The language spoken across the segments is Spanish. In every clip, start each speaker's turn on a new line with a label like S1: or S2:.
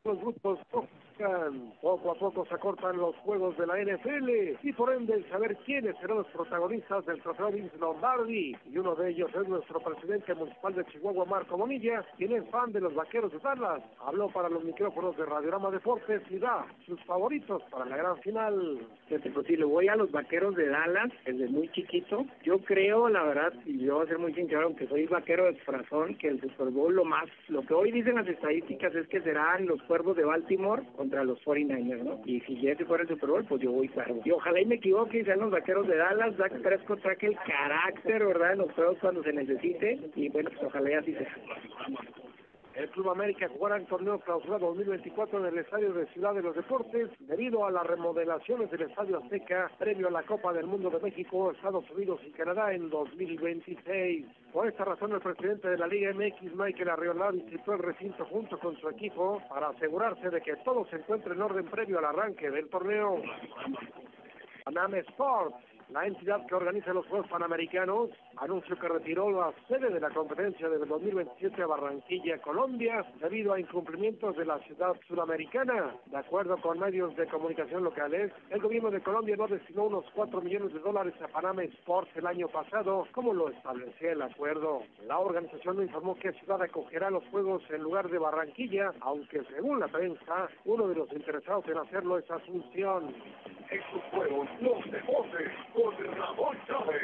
S1: Los grupos poco a poco se acortan los juegos de la NFL y por ende el saber quiénes serán los protagonistas del trofeo Vince Lombardi, y uno de ellos es nuestro presidente municipal de Chihuahua, Marco Bonilla, quien es fan de los Vaqueros de Dallas. Habló para los micrófonos de Radiorama Deportes y da sus favoritos para la gran final.
S2: Pues sí, le voy a los Vaqueros de Dallas desde muy chiquito. Yo creo, la verdad, y yo voy a ser muy sincero, aunque soy vaquero de corazón, que el Super Bowl lo que hoy dicen las estadísticas es que serán los Cuervos de Baltimore contra los 49ers, ¿no? Y si ese fuera el Super Bowl, pues yo voy Cuervo. Y ojalá y me equivoque y sean los Vaqueros de Dallas. Dak Prescott trae el carácter, ¿verdad?, en los juegos cuando se necesite, y bueno, pues ojalá y así sea.
S1: El Club América jugará el torneo clausura 2024 en el Estadio de Ciudad de los Deportes debido a las remodelaciones del Estadio Azteca previo a la Copa del Mundo de México, Estados Unidos y Canadá en 2026. Por esta razón, el presidente de la Liga MX, Michael Arriola, visitó el recinto junto con su equipo para asegurarse de que todo se encuentre en orden previo al arranque del torneo. Panam Sports, la entidad que organiza los Juegos Panamericanos, anunció que retiró la sede de la competencia del 2027 a Barranquilla, Colombia, debido a incumplimientos de la ciudad sudamericana. De acuerdo con medios de comunicación locales, el gobierno de Colombia no destinó unos $4 millones a Panam Sports el año pasado, como lo establecía el acuerdo. La organización no informó qué ciudad acogerá los Juegos en lugar de Barranquilla, aunque según la prensa, uno de los interesados en hacerlo es Asunción.
S3: Estos fueron los deportes con Ramón Chávez.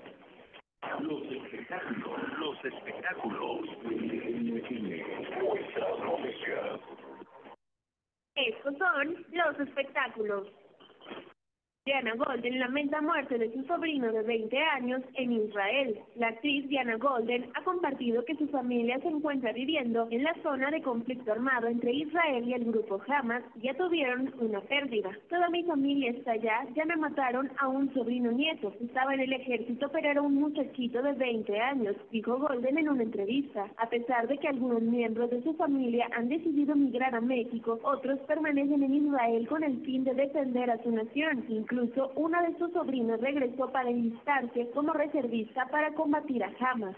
S3: Los espectáculos. Nuestras noticias.
S4: Estos son los espectáculos. Diana Golden lamenta muerte de su sobrino de 20 años en Israel. La actriz Diana Golden ha compartido que su familia se encuentra viviendo en la zona de conflicto armado entre Israel y el grupo Hamas. Ya tuvieron una pérdida. Toda mi familia está allá, ya me mataron a un sobrino nieto. Estaba en el ejército, pero era un muchachito de 20 años, dijo Golden en una entrevista. A pesar de que algunos miembros de su familia han decidido migrar a México, otros permanecen en Israel con el fin de defender a su nación. Incluso una de sus sobrinas regresó para enlistarse como reservista para combatir a Hamas.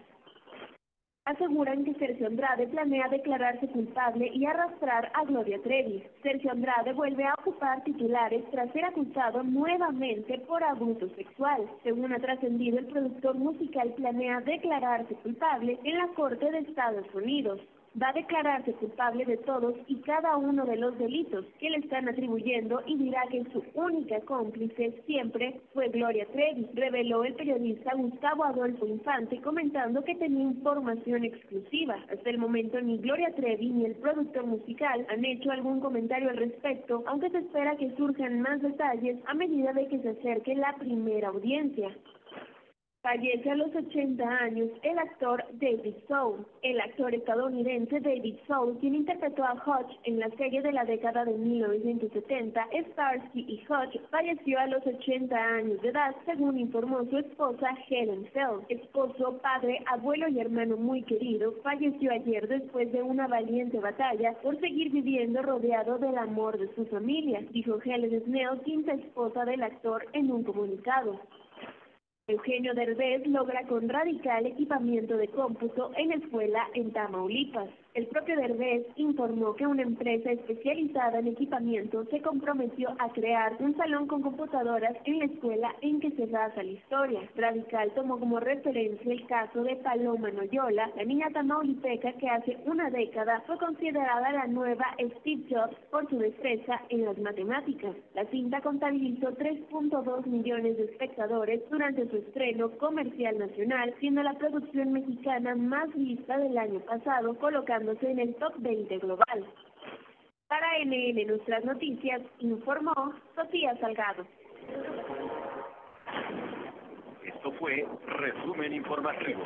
S4: Aseguran que Sergio Andrade planea declararse culpable y arrastrar a Gloria Trevi. Sergio Andrade vuelve a ocupar titulares tras ser acusado nuevamente por abuso sexual. Según ha trascendido, el productor musical planea declararse culpable en la Corte de Estados Unidos. Va a declararse culpable de todos y cada uno de los delitos que le están atribuyendo y dirá que su única cómplice siempre fue Gloria Trevi, reveló el periodista Gustavo Adolfo Infante, comentando que tenía información exclusiva. Hasta el momento ni Gloria Trevi ni el productor musical han hecho algún comentario al respecto, aunque se espera que surjan más detalles a medida de que se acerque la primera audiencia. Fallece a los 80 años el actor David Soul. El actor estadounidense David Soul, quien interpretó a Hutch en la serie de la década de 1970, Starsky y Hutch, falleció a los 80 años de edad, según informó su esposa Helen Feld. Esposo, padre, abuelo y hermano muy querido, falleció ayer después de una valiente batalla por seguir viviendo rodeado del amor de su familia, dijo Helen Snell, quinta esposa del actor, en un comunicado. Eugenio Derbez logra con radical equipamiento de cómputo en escuela en Tamaulipas. El propio Derbez informó que una empresa especializada en equipamiento se comprometió a crear un salón con computadoras en la escuela en que se basa la historia. Radical tomó como referencia el caso de Paloma Noyola, la niña tamaulipeca que hace una década fue considerada la nueva Steve Jobs por su destreza en las matemáticas. La cinta contabilizó 3.2 millones de espectadores durante su estreno comercial nacional, siendo la producción mexicana más vista del año pasado, colocándose en el top 20 global. Para NN Nuestras Noticias, informó Sofía Salgado.
S3: Esto fue Resumen Informativo.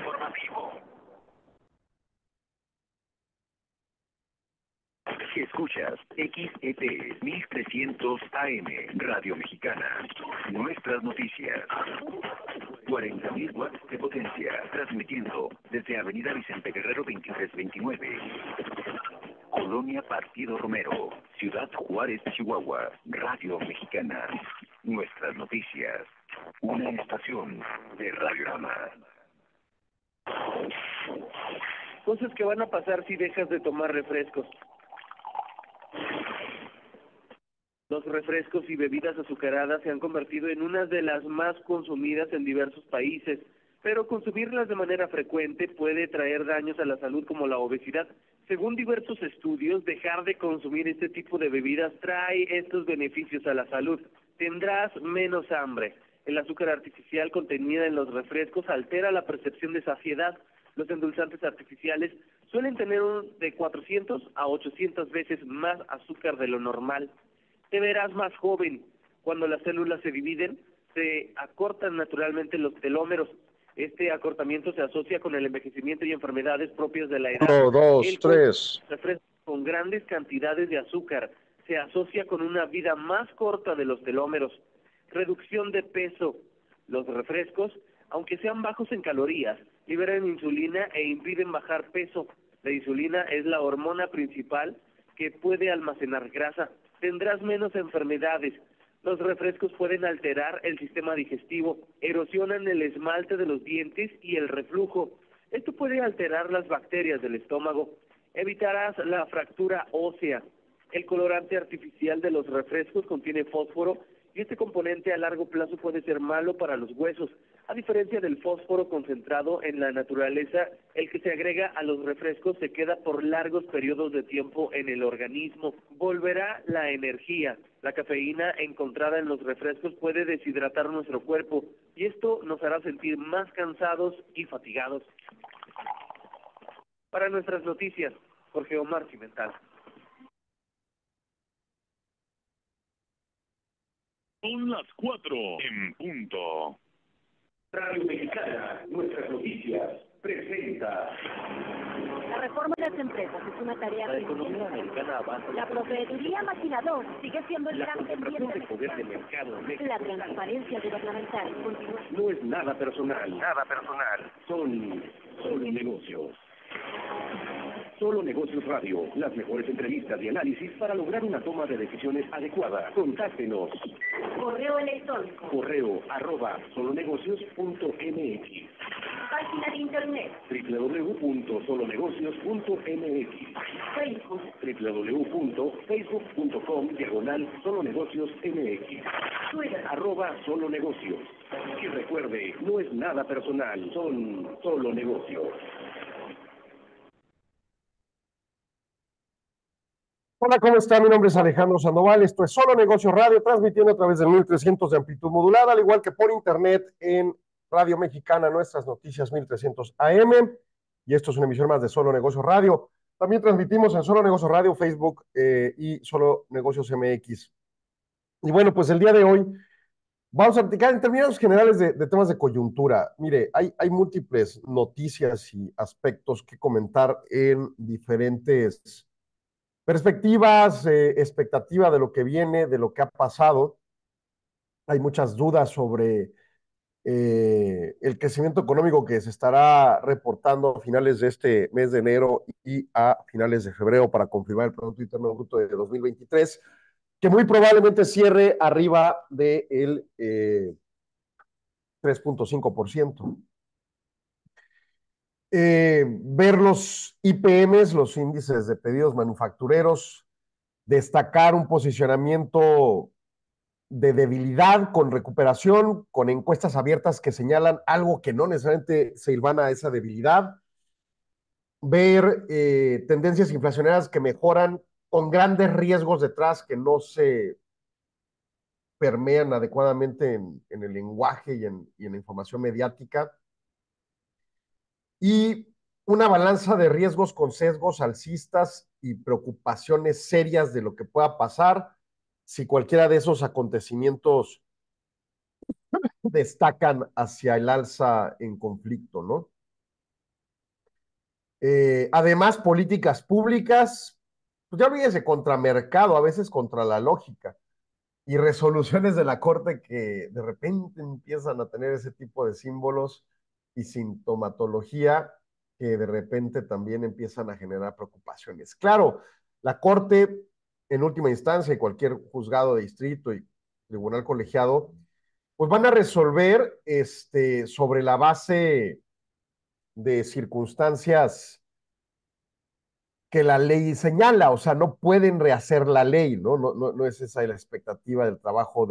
S3: Escuchas XET 1300 AM, Radio Mexicana. Nuestras noticias. 40.000 watts de potencia, transmitiendo desde Avenida Vicente Guerrero 2329. Colonia Partido Romero, Ciudad Juárez, Chihuahua. Radio Mexicana. Nuestras noticias. Una estación de Radiorama.
S2: Cosas que van a pasar si dejas de tomar refrescos.
S5: Los refrescos y bebidas azucaradas se han convertido en una de las más consumidas en diversos países, pero consumirlas de manera frecuente puede traer daños a la salud como la obesidad. Según diversos estudios, dejar de consumir este tipo de bebidas trae estos beneficios a la salud. Tendrás menos hambre. El azúcar artificial contenida en los refrescos altera la percepción de saciedad. Los endulzantes artificiales suelen tener de 400 a 800 veces más azúcar de lo normal. Te verás más joven. Cuando las células se dividen, se acortan naturalmente los telómeros. Este acortamiento se asocia con el envejecimiento y enfermedades propias de la edad.
S6: 1, 2, 3.
S5: Refrescos con grandes cantidades de azúcar se asocia con una vida más corta de los telómeros. Reducción de peso. Los refrescos, aunque sean bajos en calorías, liberan insulina e impiden bajar peso. La insulina es la hormona principal que puede almacenar grasa. Tendrás menos enfermedades. Los refrescos pueden alterar el sistema digestivo, erosionan el esmalte de los dientes y el reflujo. Esto puede alterar las bacterias del estómago. Evitarás la fractura ósea. El colorante artificial de los refrescos contiene fósforo y este componente a largo plazo puede ser malo para los huesos. A diferencia del fósforo concentrado en la naturaleza, el que se agrega a los refrescos se queda por largos periodos de tiempo en el organismo. Volverá la energía. La cafeína encontrada en los refrescos puede deshidratar nuestro cuerpo y esto nos hará sentir más cansados y fatigados. Para nuestras noticias, Jorge Omar Cimental.
S3: Son las 4 en punto.
S7: Radio Mexicana, nuestras noticias, presenta.
S8: La reforma de las empresas es una tarea.
S5: La economía americana avanza.
S8: La proveeduría maquinador sigue siendo el gran pendiente
S5: de poder de mercado.
S8: La transparencia gubernamental continúa.
S7: No es nada personal. Nada personal. Son negocios. Solo Negocios Radio, las mejores entrevistas y análisis para lograr una toma de decisiones adecuada. Contáctenos.
S4: Correo electrónico.
S7: @solonegocios.mx.
S4: Página de internet.
S7: www.solonegocios.mx.
S4: Facebook.
S7: www.facebook.com/solonegociosmx.
S4: Twitter.
S7: @solonegocios. Y recuerde, no es nada personal, son solo negocios.
S6: Hola, ¿cómo está? Mi nombre es Alejandro Sandoval. Esto es Solo Negocios Radio, transmitiendo a través del 1300 de amplitud modulada, al igual que por internet en Radio Mexicana, nuestras noticias 1300 AM. Y esto es una emisión más de Solo Negocios Radio. También transmitimos en Solo Negocios Radio, Facebook y Solo Negocios MX. Y bueno, pues el día de hoy vamos a platicar en términos generales de temas de coyuntura. Mire, hay múltiples noticias y aspectos que comentar en diferentes perspectivas, expectativa de lo que viene, de lo que ha pasado. Hay muchas dudas sobre el crecimiento económico que se estará reportando a finales de este mes de enero y a finales de febrero para confirmar el Producto Interno Bruto de 2023, que muy probablemente cierre arriba del 3.5%. Ver los IPMs, los índices de pedidos manufactureros, destacar un posicionamiento de debilidad con recuperación, con encuestas abiertas que señalan algo que no necesariamente se hilvana a esa debilidad, ver tendencias inflacionarias que mejoran con grandes riesgos detrás que no se permean adecuadamente en el lenguaje y en la información mediática, y una balanza de riesgos con sesgos alcistas y preocupaciones serias de lo que pueda pasar si cualquiera de esos acontecimientos destacan hacia el alza en conflicto, ¿no? Además, políticas públicas, pues ya olvídese, contra mercado, a veces contra la lógica, y resoluciones de la Corte que de repente empiezan a tener ese tipo de símbolos y sintomatología que de repente también empiezan a generar preocupaciones. Claro, la Corte, en última instancia, y cualquier juzgado de distrito y tribunal colegiado, pues van a resolver sobre la base de circunstancias que la ley señala, o sea, no pueden rehacer la ley, ¿no? No es esa la expectativa del trabajo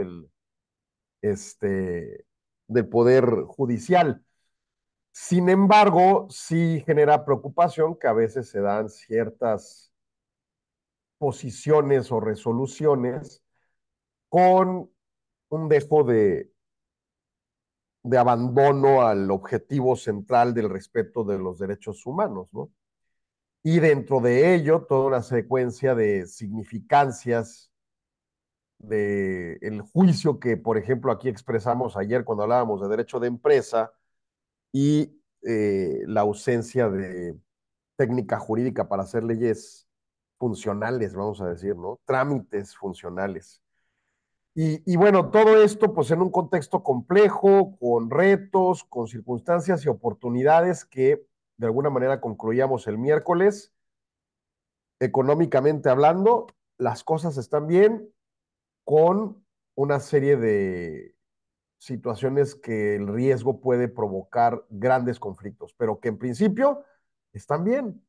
S6: del Poder Judicial. Sin embargo, sí genera preocupación que a veces se dan ciertas posiciones o resoluciones con un dejo de abandono al objetivo central del respeto de los derechos humanos, ¿no? Y dentro de ello, toda una secuencia de significancias del juicio que, por ejemplo, aquí expresamos ayer cuando hablábamos de derecho de empresa y la ausencia de técnica jurídica para hacer leyes funcionales, vamos a decir, ¿no? Trámites funcionales. Y bueno, todo esto pues en un contexto complejo, con retos, con circunstancias y oportunidades que de alguna manera concluíamos el miércoles. Económicamente hablando, las cosas están bien con una serie de situaciones que el riesgo puede provocar grandes conflictos, pero que en principio están bien,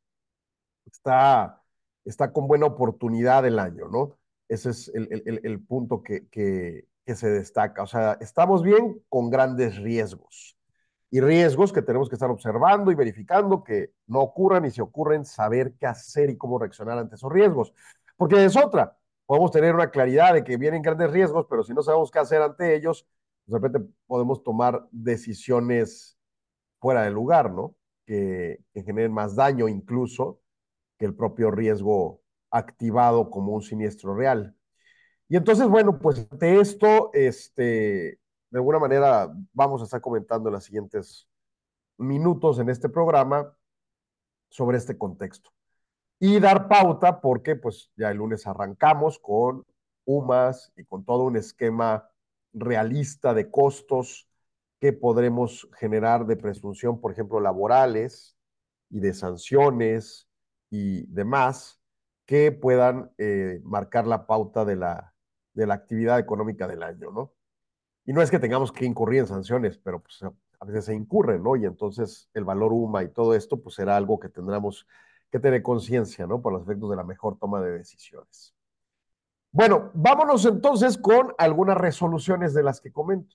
S6: está, está con buena oportunidad el año, ¿no? Ese es el punto que se destaca. O sea, estamos bien con grandes riesgos. Y riesgos que tenemos que estar observando y verificando que no ocurran y si ocurren, saber qué hacer y cómo reaccionar ante esos riesgos. Porque es otra, podemos tener una claridad de que vienen grandes riesgos, pero si no sabemos qué hacer ante ellos, de repente podemos tomar decisiones fuera de lugar, ¿no? Que generen más daño incluso que el propio riesgo activado como un siniestro real. Y entonces, bueno, pues de esto, de alguna manera vamos a estar comentando en los siguientes minutos en este programa sobre este contexto. Y dar pauta porque pues ya el lunes arrancamos con UMAS y con todo un esquema realista de costos que podremos generar de presunción, por ejemplo, laborales y de sanciones y demás que puedan marcar la pauta de la actividad económica del año, ¿no? Y no es que tengamos que incurrir en sanciones, pero pues a veces se incurre, ¿no? Y entonces el valor UMA y todo esto, pues será algo que tendremos que tener conciencia, ¿no? Por los efectos de la mejor toma de decisiones. Bueno, vámonos entonces con algunas resoluciones de las que comento.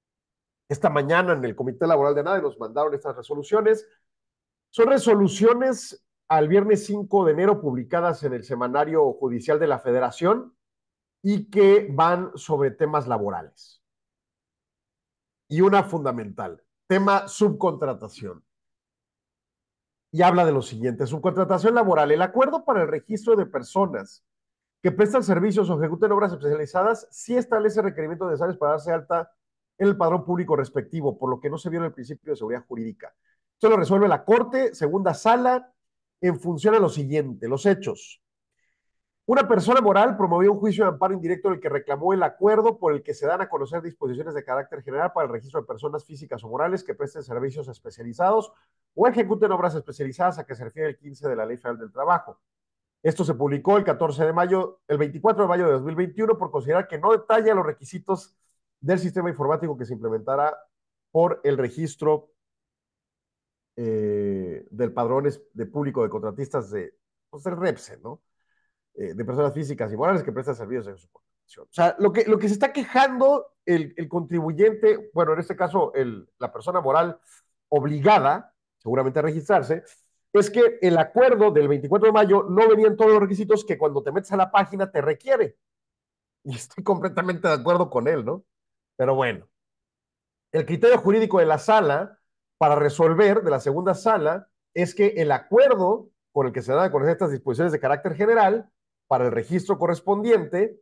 S6: Esta mañana en el Comité Laboral de ANADE nos mandaron estas resoluciones. Son resoluciones al viernes 5 de enero publicadas en el Semanario Judicial de la Federación y que van sobre temas laborales. Y una fundamental, tema subcontratación. Y habla de lo siguiente, subcontratación laboral, el acuerdo para el registro de personas que prestan servicios o ejecuten obras especializadas sí establece requerimientos necesarios para darse alta en el padrón público respectivo, por lo que no se viola el principio de seguridad jurídica. Esto lo resuelve la Corte, segunda sala, en función a lo siguiente, los hechos. Una persona moral promovió un juicio de amparo indirecto en el que reclamó el acuerdo por el que se dan a conocer disposiciones de carácter general para el registro de personas físicas o morales que presten servicios especializados o ejecuten obras especializadas a que se refiere el 15 de la Ley Federal del Trabajo. Esto se publicó el 24 de mayo de 2021 por considerar que no detalla los requisitos del sistema informático que se implementará por el registro del padrón de público de contratistas pues, del REPSE, ¿no? De personas físicas y morales que prestan servicios en su contratación. O sea, lo que se está quejando el contribuyente, bueno, en este caso la persona moral obligada, seguramente a registrarse, es que el acuerdo del 24 de mayo no venían todos los requisitos que cuando te metes a la página te requiere. Y estoy completamente de acuerdo con él, ¿no? Pero bueno, el criterio jurídico de la sala para resolver, de la segunda sala, es que el acuerdo con el que se dan a conocer estas disposiciones de carácter general para el registro correspondiente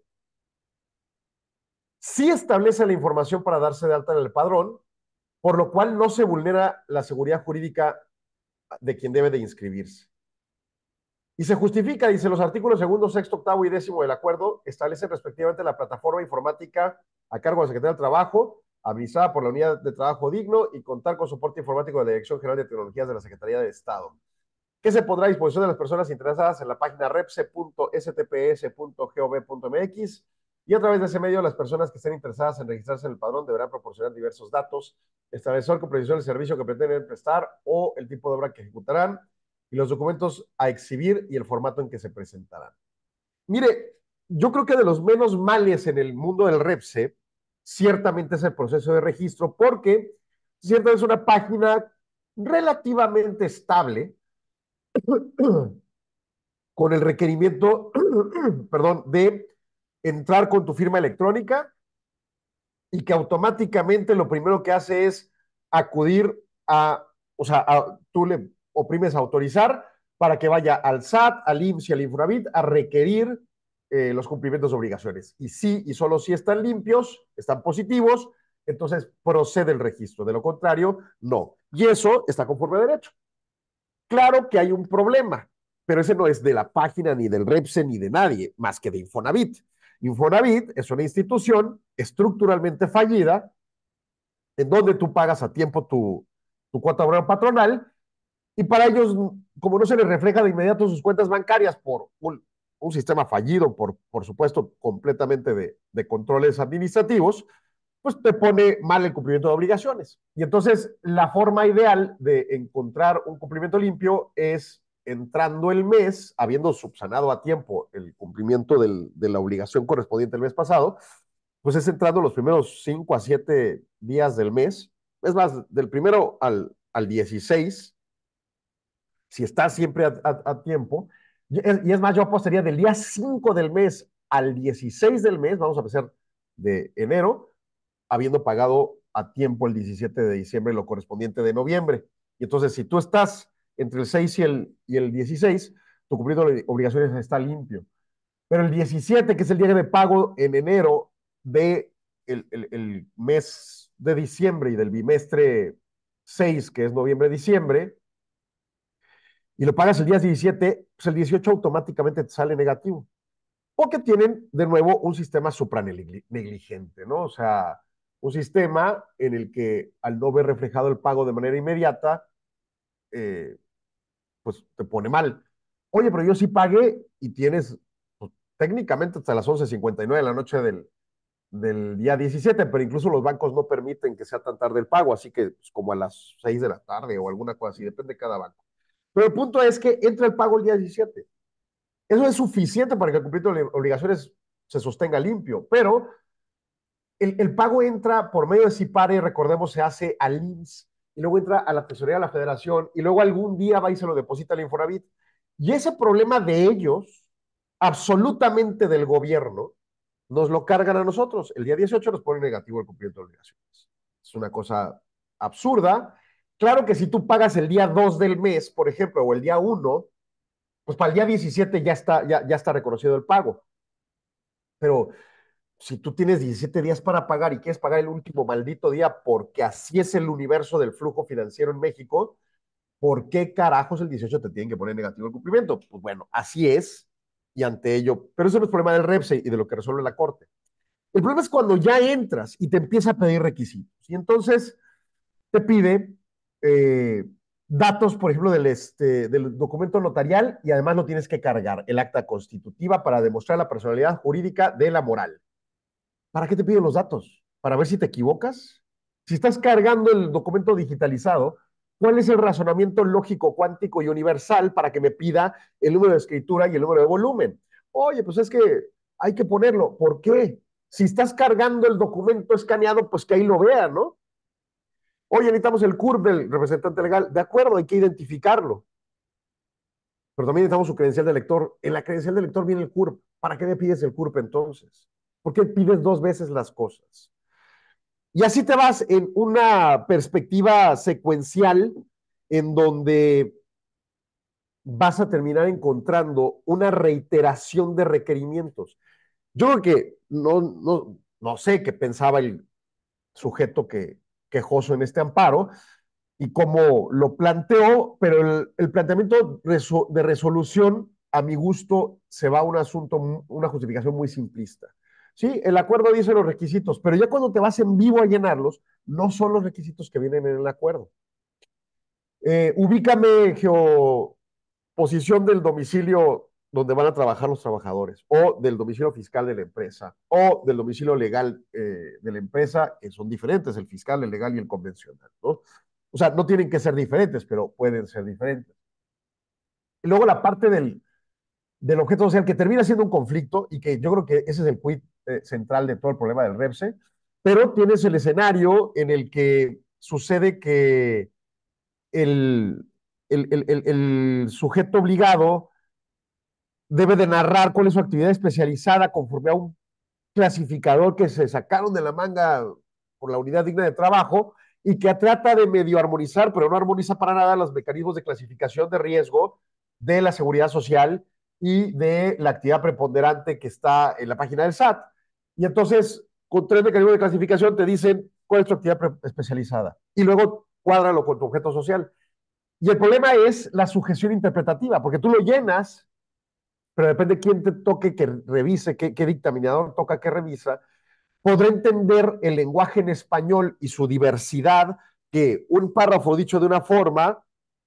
S6: sí establece la información para darse de alta en el padrón, por lo cual no se vulnera la seguridad jurídica de quien debe de inscribirse. Y se justifica, dice, los artículos 2, 6, 8 y 10 del acuerdo establecen respectivamente la plataforma informática a cargo de la Secretaría del Trabajo, administrada por la Unidad de Trabajo Digno y contar con soporte informático de la Dirección General de Tecnologías de la Secretaría de Estado, que se pondrá a disposición de las personas interesadas en la página repse.stps.gov.mx y a través de ese medio las personas que estén interesadas en registrarse en el padrón deberán proporcionar diversos datos, establecer con precisión el servicio que pretenden prestar o el tipo de obra que ejecutarán, y los documentos a exhibir y el formato en que se presentarán. Mire, yo creo que de los menos males en el mundo del REPSE, ciertamente es el proceso de registro, porque ciertamente es una página relativamente estable con el requerimiento, perdón, de entrar con tu firma electrónica y que automáticamente lo primero que hace es acudir o sea, tú le oprimes a autorizar para que vaya al SAT, al IMSS y al Infonavit a requerir los cumplimientos de obligaciones. Y sí, y solo si están limpios, están positivos, entonces procede el registro. De lo contrario, no. Y eso está conforme a derecho. Claro que hay un problema, pero ese no es de la página, ni del REPSE, ni de nadie, más que de Infonavit. Infonavit es una institución estructuralmente fallida en donde tú pagas a tiempo tu cuota obrera patronal y para ellos, como no se les refleja de inmediato sus cuentas bancarias por un sistema fallido, por supuesto, completamente de controles administrativos, pues te pone mal el cumplimiento de obligaciones. Y entonces la forma ideal de encontrar un cumplimiento limpio es entrando el mes, habiendo subsanado a tiempo el cumplimiento de la obligación correspondiente el mes pasado, pues es entrando los primeros 5 a 7 días del mes. Es más, del primero al 16, si está siempre a tiempo. Y es más, yo apostaría del día 5 del mes al 16 del mes, vamos a empezar de enero, habiendo pagado a tiempo el 17 de diciembre lo correspondiente de noviembre. Y entonces, si tú estás entre el 6 y el 16, tu cumplimiento de obligaciones está limpio. Pero el 17, que es el día de pago en enero de el mes de diciembre y del bimestre 6, que es noviembre-diciembre, y lo pagas el día 17, pues el 18 automáticamente te sale negativo. Porque tienen, de nuevo, un sistema supranegligente, ¿no? O sea, un sistema en el que al no ver reflejado el pago de manera inmediata, eh, pues te pone mal. Oye, pero yo sí pagué y tienes pues, técnicamente hasta las 11:59 de la noche del día 17, pero incluso los bancos no permiten que sea tan tarde el pago, así que pues, como a las 6 de la tarde o alguna cosa así, depende de cada banco. Pero el punto es que entra el pago el día 17. Eso es suficiente para que el cumplimiento de obligaciones se sostenga limpio, pero el pago entra por medio de CIPARE, recordemos, se hace al IMSS, y luego entra a la tesorería de la Federación, y luego algún día va y se lo deposita al Infonavit. Y ese problema de ellos, absolutamente del gobierno, nos lo cargan a nosotros. El día 18 nos pone negativo el cumplimiento de obligaciones. Es una cosa absurda. Claro que si tú pagas el día 2 del mes, por ejemplo, o el día 1, pues para el día 17 ya está reconocido el pago. Pero si tú tienes 17 días para pagar y quieres pagar el último maldito día porque así es el universo del flujo financiero en México, ¿por qué carajos el 18 te tienen que poner negativo el cumplimiento? Pues bueno, así es y ante ello, pero eso no es problema del REPSE y de lo que resuelve la Corte. El problema es cuando ya entras y te empieza a pedir requisitos. Y entonces te pide eh, datos, por ejemplo, del documento notarial y además lo tienes que cargar, el acta constitutiva para demostrar la personalidad jurídica de la moral. ¿Para qué te piden los datos? ¿Para ver si te equivocas? Si estás cargando el documento digitalizado, ¿cuál es el razonamiento lógico, cuántico y universal para que me pida el número de escritura y el número de volumen? Oye, pues es que hay que ponerlo. ¿Por qué? Si estás cargando el documento escaneado, pues que ahí lo vea, ¿no? Oye, necesitamos el CURP del representante legal. De acuerdo, hay que identificarlo. Pero también necesitamos su credencial de lector. En la credencial de lector viene el CURP. ¿Para qué me pides el CURP entonces? ¿Por qué pides 2 veces las cosas? Y así te vas en una perspectiva secuencial en donde vas a terminar encontrando una reiteración de requerimientos. Yo creo que no sé qué pensaba el sujeto quejoso en este amparo y cómo lo planteó, pero el planteamiento de resolución, a mi gusto, se va a un asunto, una justificación muy simplista. Sí, el acuerdo dice los requisitos, pero ya cuando te vas en vivo a llenarlos, no son los requisitos que vienen en el acuerdo. Ubícame geoposición del domicilio donde van a trabajar los trabajadores, o del domicilio fiscal de la empresa, o del domicilio legal de la empresa, que son diferentes, el fiscal, el legal y el convencional, ¿no? O sea, no tienen que ser diferentes, pero pueden ser diferentes. Y luego la parte del objeto social que termina siendo un conflicto y que yo creo que ese es el quid central de todo el problema del REPSE, pero tienes el escenario en el que sucede que el, el sujeto obligado debe de narrar cuál es su actividad especializada conforme a un clasificador que se sacaron de la manga por la unidad digna de trabajo y que trata de medio armonizar, pero no armoniza para nada los mecanismos de clasificación de riesgo de la seguridad social y de la actividad preponderante que está en la página del SAT. Y entonces, con 3 mecanismos de clasificación te dicen cuál es tu actividad especializada. Y luego cuádralo con tu objeto social. Y el problema es la sujeción interpretativa, porque tú lo llenas, pero depende de quién te toque que revise, qué dictaminador toca que revisa, podrá entender el lenguaje en español y su diversidad, que un párrafo dicho de una forma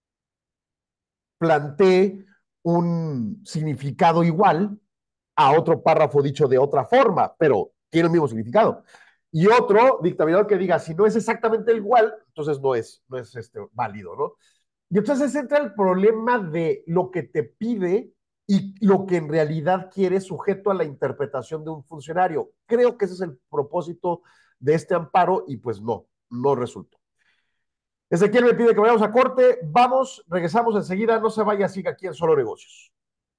S6: plantee un significado igual a otro párrafo dicho de otra forma, pero tiene el mismo significado. Y otro dictaminador que diga, si no es exactamente igual, entonces no es válido, ¿no? Y entonces entra el problema de lo que te pide y lo que en realidad quiere sujeto a la interpretación de un funcionario. Creo que ese es el propósito de este amparo y pues no resultó. Ezequiel me pide que vayamos a corte. Vamos, regresamos enseguida. No se vaya, siga aquí en Solo Negocios.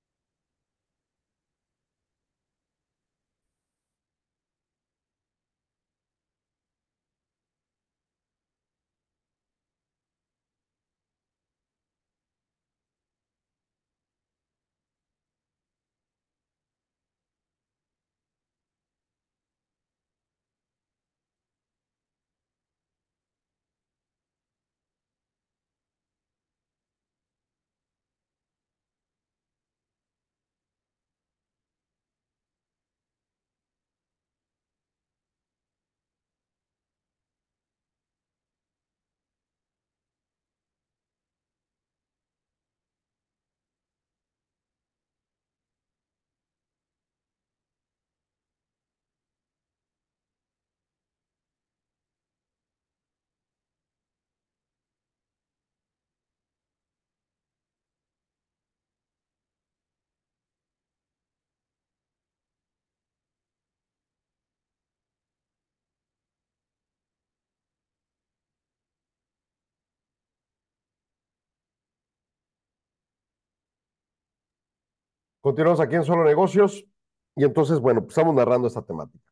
S6: Continuamos aquí en Solo Negocios y entonces, bueno, pues estamos narrando esta temática.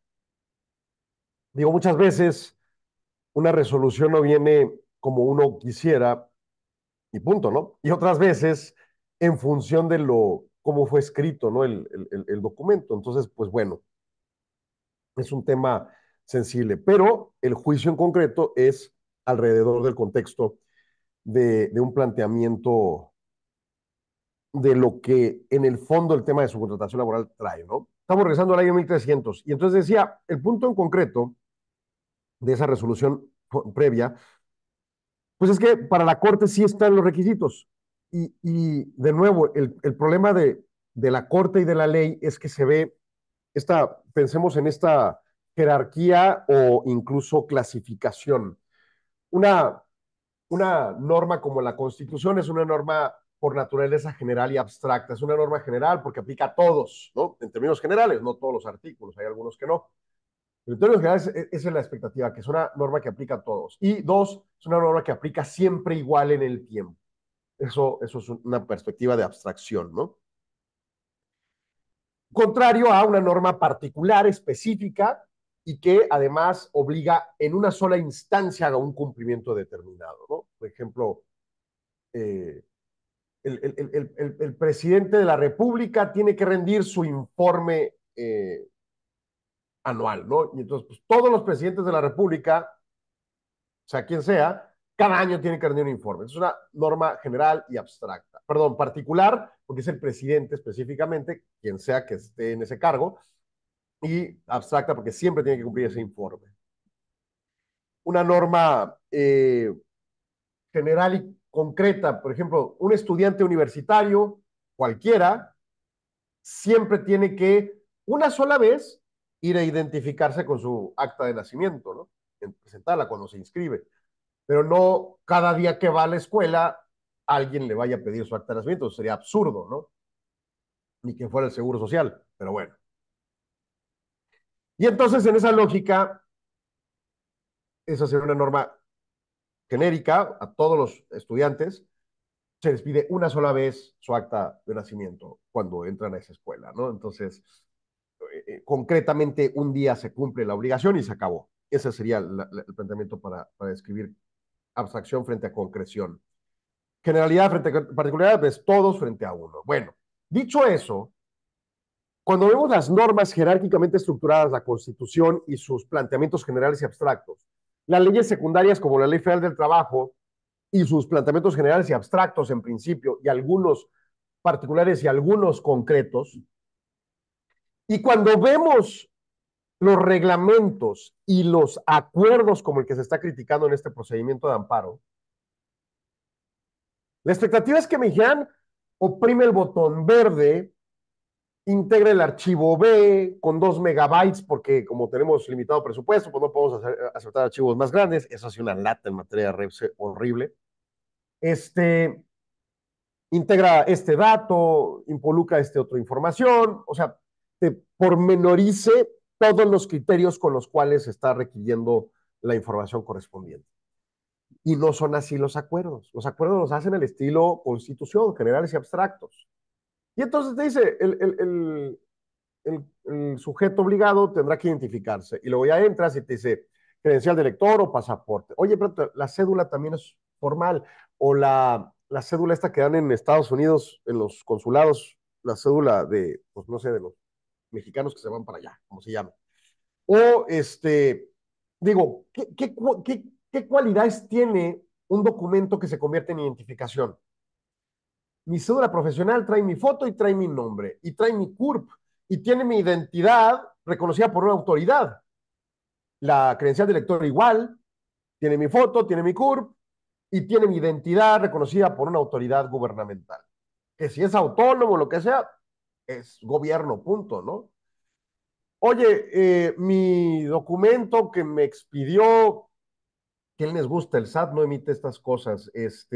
S6: Digo, muchas veces una resolución no viene como uno quisiera y punto, ¿no? Y otras veces en función de cómo fue escrito, ¿no? El documento. Entonces, pues bueno, es un tema sensible, pero el juicio en concreto es alrededor del contexto de un planteamiento de lo que en el fondo el tema de su contratación laboral trae, ¿no? Estamos regresando al año 1300 y entonces decía, el punto en concreto de esa resolución previa, pues es que para la Corte sí están los requisitos. Y de nuevo, el problema de la Corte y de la ley es que se ve pensemos en esta jerarquía o incluso clasificación. Una, una norma como la Constitución es una norma por naturaleza general y abstracta. Es una norma general porque aplica a todos, ¿no? En términos generales, no todos los artículos, hay algunos que no. Pero en términos generales, esa es la expectativa, que es una norma que aplica a todos. Y dos, es una norma que aplica siempre igual en el tiempo. Eso es una perspectiva de abstracción, ¿no? Contrario a una norma particular, específica, y que además obliga en una sola instancia a un cumplimiento determinado, ¿no? Por ejemplo, eh, el presidente de la República tiene que rendir su informe anual, ¿no? Y entonces, pues, todos los presidentes de la República, o sea, quien sea, cada año tiene que rendir un informe. Es una norma general y abstracta. Perdón, particular, porque es el presidente específicamente, quien sea que esté en ese cargo, y abstracta porque siempre tiene que cumplir ese informe. Una norma general y concreta, por ejemplo, un estudiante universitario, cualquiera, siempre tiene que, una sola vez, ir a identificarse con su acta de nacimiento, ¿no? Presentarla cuando se inscribe. Pero no cada día que va a la escuela alguien le vaya a pedir su acta de nacimiento. Sería absurdo, ¿no? Ni que fuera el Seguro Social, pero bueno. Y entonces, en esa lógica, esa sería una norma genérica a todos los estudiantes. Se les pide una sola vez su acta de nacimiento cuando entran a esa escuela, ¿no? Entonces, concretamente, un día se cumple la obligación y se acabó. Ese sería el planteamiento para describir abstracción frente a concreción. Generalidad frente a particularidad, pues todos frente a uno. Bueno, dicho eso, cuando vemos las normas jerárquicamente estructuradas, la Constitución y sus planteamientos generales y abstractos, las leyes secundarias como la Ley Federal del Trabajo y sus planteamientos generales y abstractos en principio, y algunos particulares y algunos concretos, y cuando vemos los reglamentos y los acuerdos como el que se está criticando en este procedimiento de amparo, la expectativa es que me dijeran, oprime el botón verde, integra el archivo B con 2 megabytes, porque como tenemos limitado presupuesto, pues no podemos aceptar archivos más grandes. Eso ha sido una lata en materia de REPSE horrible. Integra este dato, involucra otra información, o sea, te pormenorice todos los criterios con los cuales se está requiriendo la información correspondiente. Y no son así los acuerdos. Los acuerdos los hacen al estilo Constitución, generales y abstractos. Y entonces te dice, el sujeto obligado tendrá que identificarse. Y luego ya entras y te dice credencial de lector o pasaporte. Oye, pero la cédula también es formal. O la cédula esta que dan en Estados Unidos, en los consulados, la cédula de, pues no sé, de los mexicanos que se van para allá, como se llama. O digo, ¿qué cualidades tiene un documento que se convierte en identificación? Mi cédula profesional trae mi foto y trae mi nombre, y trae mi CURP, y tiene mi identidad reconocida por una autoridad. La credencial de lector igual, tiene mi foto, tiene mi CURP, y tiene mi identidad reconocida por una autoridad gubernamental. Que si es autónomo o lo que sea, es gobierno, punto, ¿no? Oye, mi documento que me expidió, ¿quién les gusta? El SAT no emite estas cosas.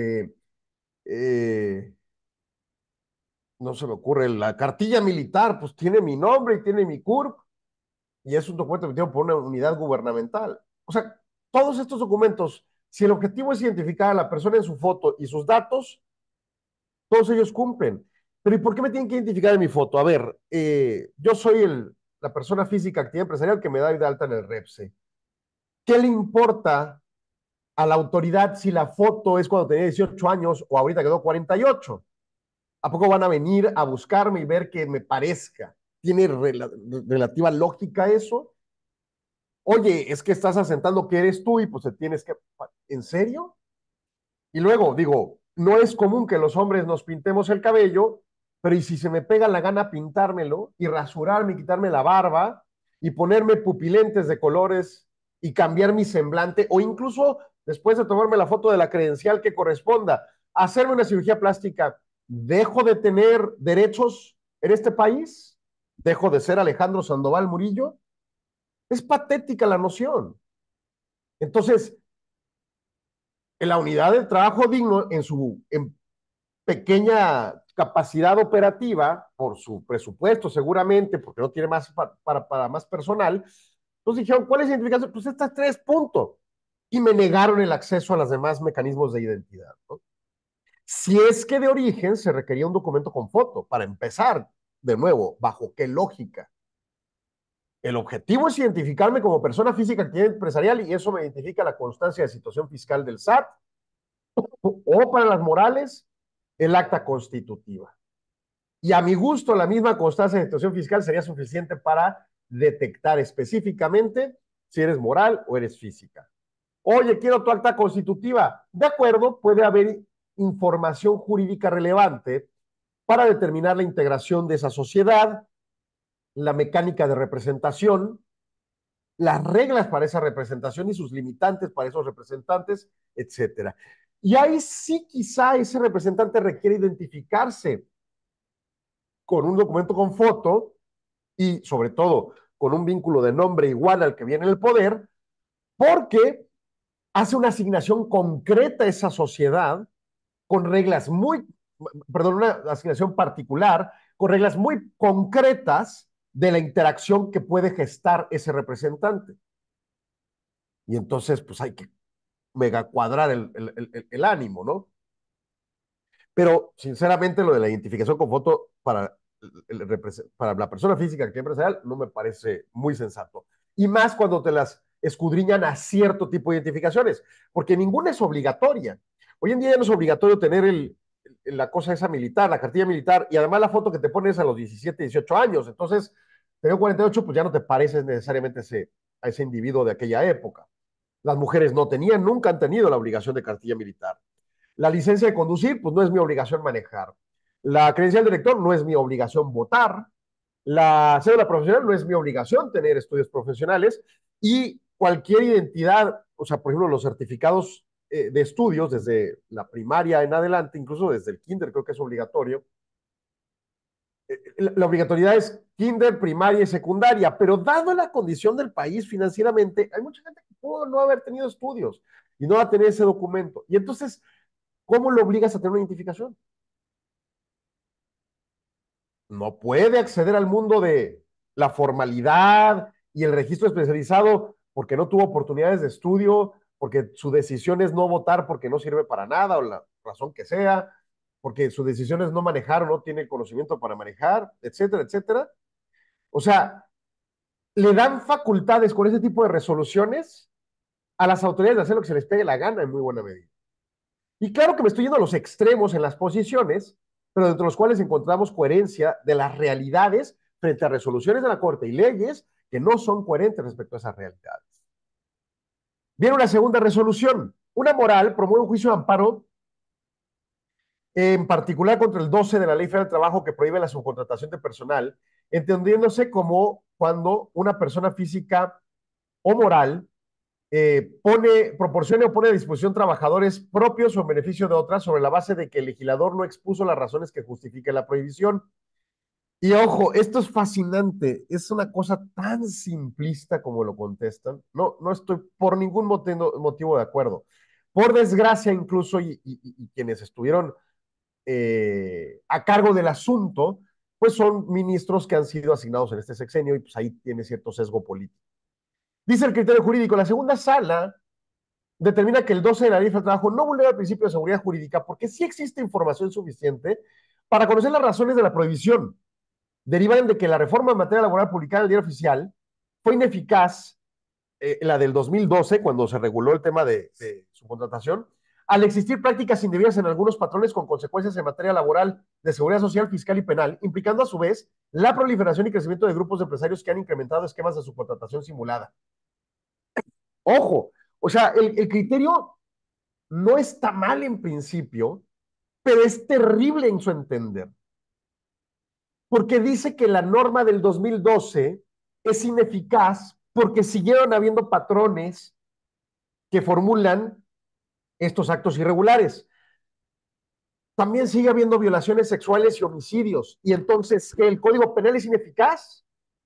S6: No se me ocurre, la cartilla militar, pues tiene mi nombre y tiene mi CURP, y es un documento emitido por una unidad gubernamental. O sea, todos estos documentos, si el objetivo es identificar a la persona en su foto y sus datos, todos ellos cumplen. Pero ¿y por qué me tienen que identificar en mi foto? A ver, yo soy la persona física activa empresarial que me da de alta en el REPSE. ¿Qué le importa a la autoridad si la foto es cuando tenía 18 años o ahorita quedó 48? ¿A poco van a venir a buscarme y ver que me parezca? ¿Tiene relativa lógica eso? Oye, es que estás asentando que eres tú y pues te tienes que... ¿En serio? Y luego, digo, no es común que los hombres nos pintemos el cabello, pero ¿y si se me pega la gana pintármelo y rasurarme y quitarme la barba y ponerme pupilentes de colores y cambiar mi semblante o incluso después de tomarme la foto de la credencial que corresponda, hacerme una cirugía plástica? ¿Dejo de tener derechos en este país? ¿Dejo de ser Alejandro Sandoval Murillo? Es patética la noción. Entonces, en la unidad de trabajo digno, en pequeña capacidad operativa, por su presupuesto seguramente, porque no tiene más para más personal, entonces dijeron, ¿cuál es la identificación? Pues estas 3 puntos. Y me negaron el acceso a los demás mecanismos de identidad, ¿no? Si es que de origen se requería un documento con foto, para empezar, de nuevo, ¿bajo qué lógica? El objetivo es identificarme como persona física activa empresarial y eso me identifica la constancia de situación fiscal del SAT o para las morales, el acta constitutiva. Y a mi gusto, la misma constancia de situación fiscal sería suficiente para detectar específicamente si eres moral o eres física. Oye, quiero tu acta constitutiva. De acuerdo, puede haber información jurídica relevante para determinar la integración de esa sociedad, la mecánica de representación, las reglas para esa representación y sus limitantes para esos representantes, etcétera. Y ahí sí quizá ese representante requiere identificarse con un documento con foto y sobre todo con un vínculo de nombre igual al que viene en el poder, porque hace una asignación concreta a esa sociedad con reglas muy, perdón, una asignación particular, con reglas muy concretas de la interacción que puede gestar ese representante. Y entonces, pues hay que mega cuadrar el ánimo, ¿no? Pero, sinceramente, lo de la identificación con foto para la persona física que es empresarial no me parece muy sensato. Y más cuando te las escudriñan a cierto tipo de identificaciones, porque ninguna es obligatoria. Hoy en día ya no es obligatorio tener la cosa esa militar, la cartilla militar, y además la foto que te pones a los 17, 18 años. Entonces, tener 48, pues ya no te pareces necesariamente a ese individuo de aquella época. Las mujeres no tenían, nunca han tenido la obligación de cartilla militar. La licencia de conducir, pues no es mi obligación manejar. La credencial de lector no es mi obligación votar. La cédula profesional no es mi obligación tener estudios profesionales. Y cualquier identidad, o sea, por ejemplo, los certificados de estudios desde la primaria en adelante, incluso desde el kinder creo que es obligatorio. La obligatoriedad es kinder, primaria y secundaria, pero dado la condición del país financieramente, hay mucha gente que pudo no haber tenido estudios y no va a tener ese documento. Y entonces, ¿cómo lo obligas a tener una identificación? No puede acceder al mundo de la formalidad y el registro especializado porque no tuvo oportunidades de estudio, porque su decisión es no votar porque no sirve para nada o la razón que sea, porque su decisión es no manejar o no tiene conocimiento para manejar, etcétera, etcétera. O sea, le dan facultades con ese tipo de resoluciones a las autoridades de hacer lo que se les pegue la gana en muy buena medida. Y claro que me estoy yendo a los extremos en las posiciones, pero dentro de los cuales encontramos coherencia de las realidades frente a resoluciones de la Corte y leyes que no son coherentes respecto a esas realidades. Viene una segunda resolución. Una moral promueve un juicio de amparo, en particular contra el 12 de la Ley Federal del Trabajo que prohíbe la subcontratación de personal, entendiéndose como cuando una persona física o moral proporcione o pone a disposición trabajadores propios o en beneficio de otras sobre la base de que el legislador no expuso las razones que justifiquen la prohibición. Y ojo, esto es fascinante, es una cosa tan simplista como lo contestan. No, no estoy por ningún motivo de acuerdo. Por desgracia, incluso, y quienes estuvieron a cargo del asunto, pues son ministros que han sido asignados en este sexenio y pues ahí tiene cierto sesgo político. Dice el criterio jurídico, la segunda sala determina que el 12 de la Ley de Trabajo no vulnera el principio de seguridad jurídica porque sí existe información suficiente para conocer las razones de la prohibición. Derivan de que la reforma en materia laboral publicada en el Diario Oficial fue ineficaz, la del 2012, cuando se reguló el tema de subcontratación, al existir prácticas indebidas en algunos patrones con consecuencias en materia laboral, de seguridad social, fiscal y penal, implicando a su vez la proliferación y crecimiento de grupos de empresarios que han incrementado esquemas de subcontratación simulada. Ojo, o sea, el criterio no está mal en principio, pero es terrible en su entender. Porque dice que la norma del 2012 es ineficaz porque siguieron habiendo patrones que formulan estos actos irregulares. También sigue habiendo violaciones sexuales y homicidios. Y entonces, ¿que el Código Penal es ineficaz?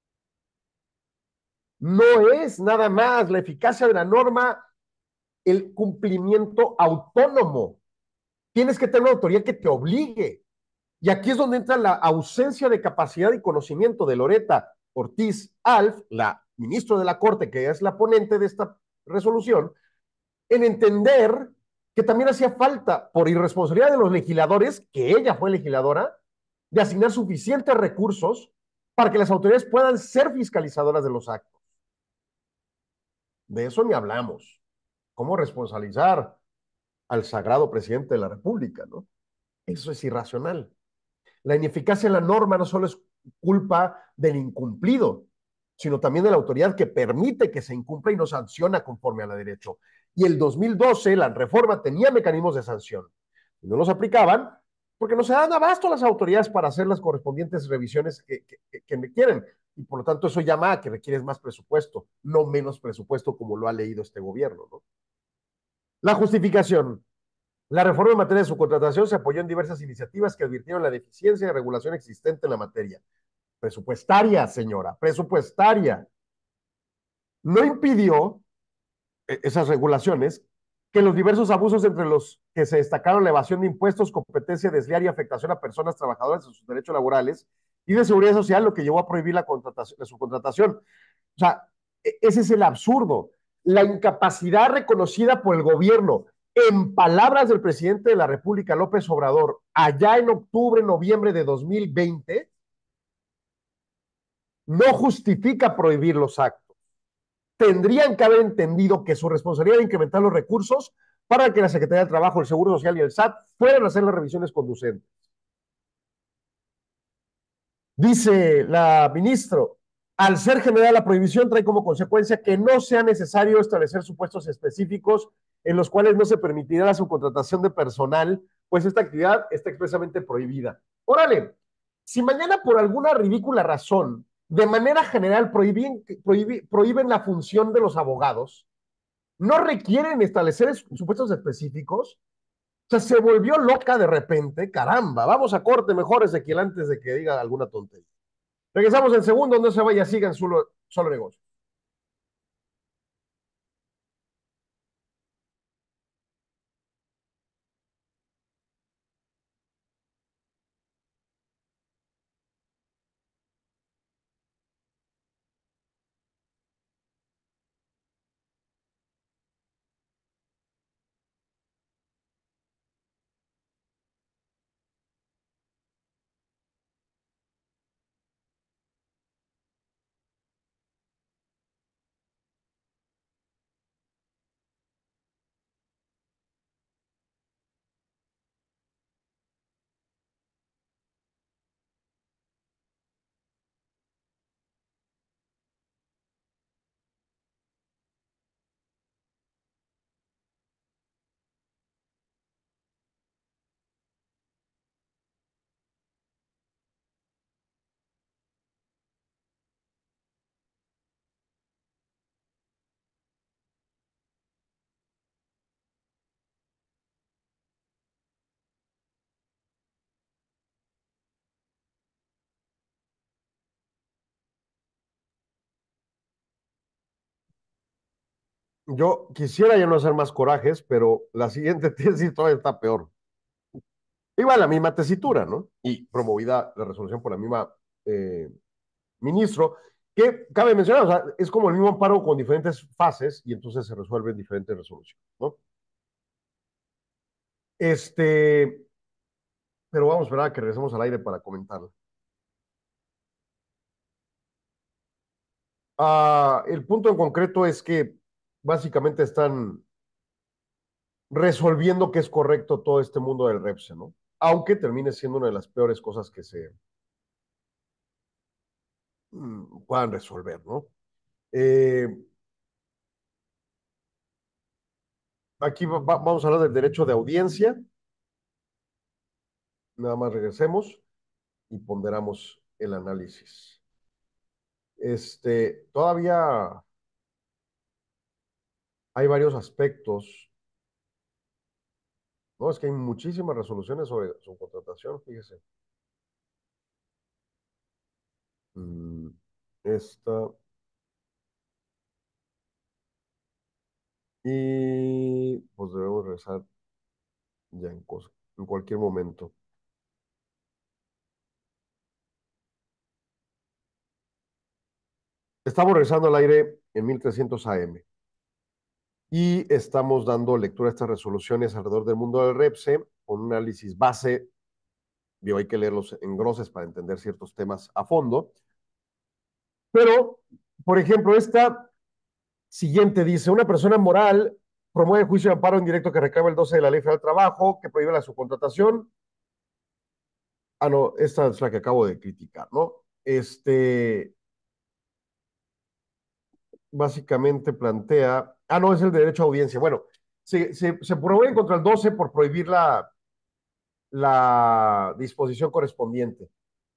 S6: No es nada más la eficacia de la norma, el cumplimiento autónomo. Tienes que tener una autoridad que te obligue. Y aquí es donde entra la ausencia de capacidad y conocimiento de Loretta Ortiz Alf, la ministra de la Corte, que es la ponente de esta resolución, en entender que también hacía falta, por irresponsabilidad de los legisladores, que ella fue legisladora, de asignar suficientes recursos para que las autoridades puedan ser fiscalizadoras de los actos. De eso ni hablamos. ¿Cómo responsabilizar al sagrado presidente de la República, no? Eso es irracional. La ineficacia en la norma no solo es culpa del incumplido, sino también de la autoridad que permite que se incumpla y no sanciona conforme a la derecho. Y el 2012, la reforma tenía mecanismos de sanción. Y no los aplicaban porque no se dan abasto a las autoridades para hacer las correspondientes revisiones que quieren. Y por lo tanto eso llama a que requieres más presupuesto, no menos presupuesto como lo ha leído este gobierno, ¿no? La justificación. La reforma en materia de subcontratación se apoyó en diversas iniciativas que advirtieron la deficiencia de regulación existente en la materia. Presupuestaria, señora, presupuestaria. No impidió esas regulaciones que los diversos abusos entre los que se destacaron la evasión de impuestos, competencia desleal y afectación a personas trabajadoras en sus derechos laborales y de seguridad social, lo que llevó a prohibir la subcontratación. O sea, ese es el absurdo. La incapacidad reconocida por el gobierno, en palabras del presidente de la República, López Obrador, allá en octubre, noviembre de 2020, no justifica prohibir los actos. Tendrían que haber entendido que su responsabilidad era incrementar los recursos para que la Secretaría del Trabajo, el Seguro Social y el SAT fueran a hacer las revisiones conducentes. Dice la ministra, al ser general la prohibición trae como consecuencia que no sea necesario establecer supuestos específicos en los cuales no se permitirá la subcontratación de personal, pues esta actividad está expresamente prohibida. Órale, si mañana por alguna ridícula razón, de manera general prohíben la función de los abogados, no requieren establecer supuestos específicos, o sea, se volvió loca de repente, caramba, vamos a corte mejor Ezequiel antes de que diga alguna tontería. Regresamos en segundo, no se vaya, sigan solo negocio. Yo quisiera ya no hacer más corajes, pero la siguiente tesis todavía está peor. Iba la misma tesitura, ¿no? Y promovida la resolución por la misma ministro, que cabe mencionar, o sea, es como el mismo amparo con diferentes fases y entonces se resuelven diferentes resoluciones, ¿no? Pero vamos a esperar a que regresemos al aire para comentarlo. El punto en concreto es que básicamente están resolviendo que es correcto todo este mundo del REPSE, ¿no? Aunque termine siendo una de las peores cosas que se puedan resolver, ¿no? Eh, Aquí vamos a hablar del derecho de audiencia. Nada más regresemos y ponderamos el análisis. Todavía hay varios aspectos, ¿no? Es que hay muchísimas resoluciones sobre su contratación, fíjese. Esta. Y pues debemos regresar ya en cualquier momento. Estamos regresando al aire en 1300 AM y estamos dando lectura a estas resoluciones alrededor del mundo del REPSE con un análisis base. Digo, hay que leerlos en groses para entender ciertos temas a fondo. Pero, por ejemplo, esta siguiente dice, una persona moral promueve juicio de amparo indirecto que reclama el 12 de la Ley Federal del Trabajo, que prohíbe la subcontratación. No, esta es la que acabo de criticar, ¿no? Básicamente plantea, no, es el derecho a audiencia. Bueno, se promueve contra el 12 por prohibir la disposición correspondiente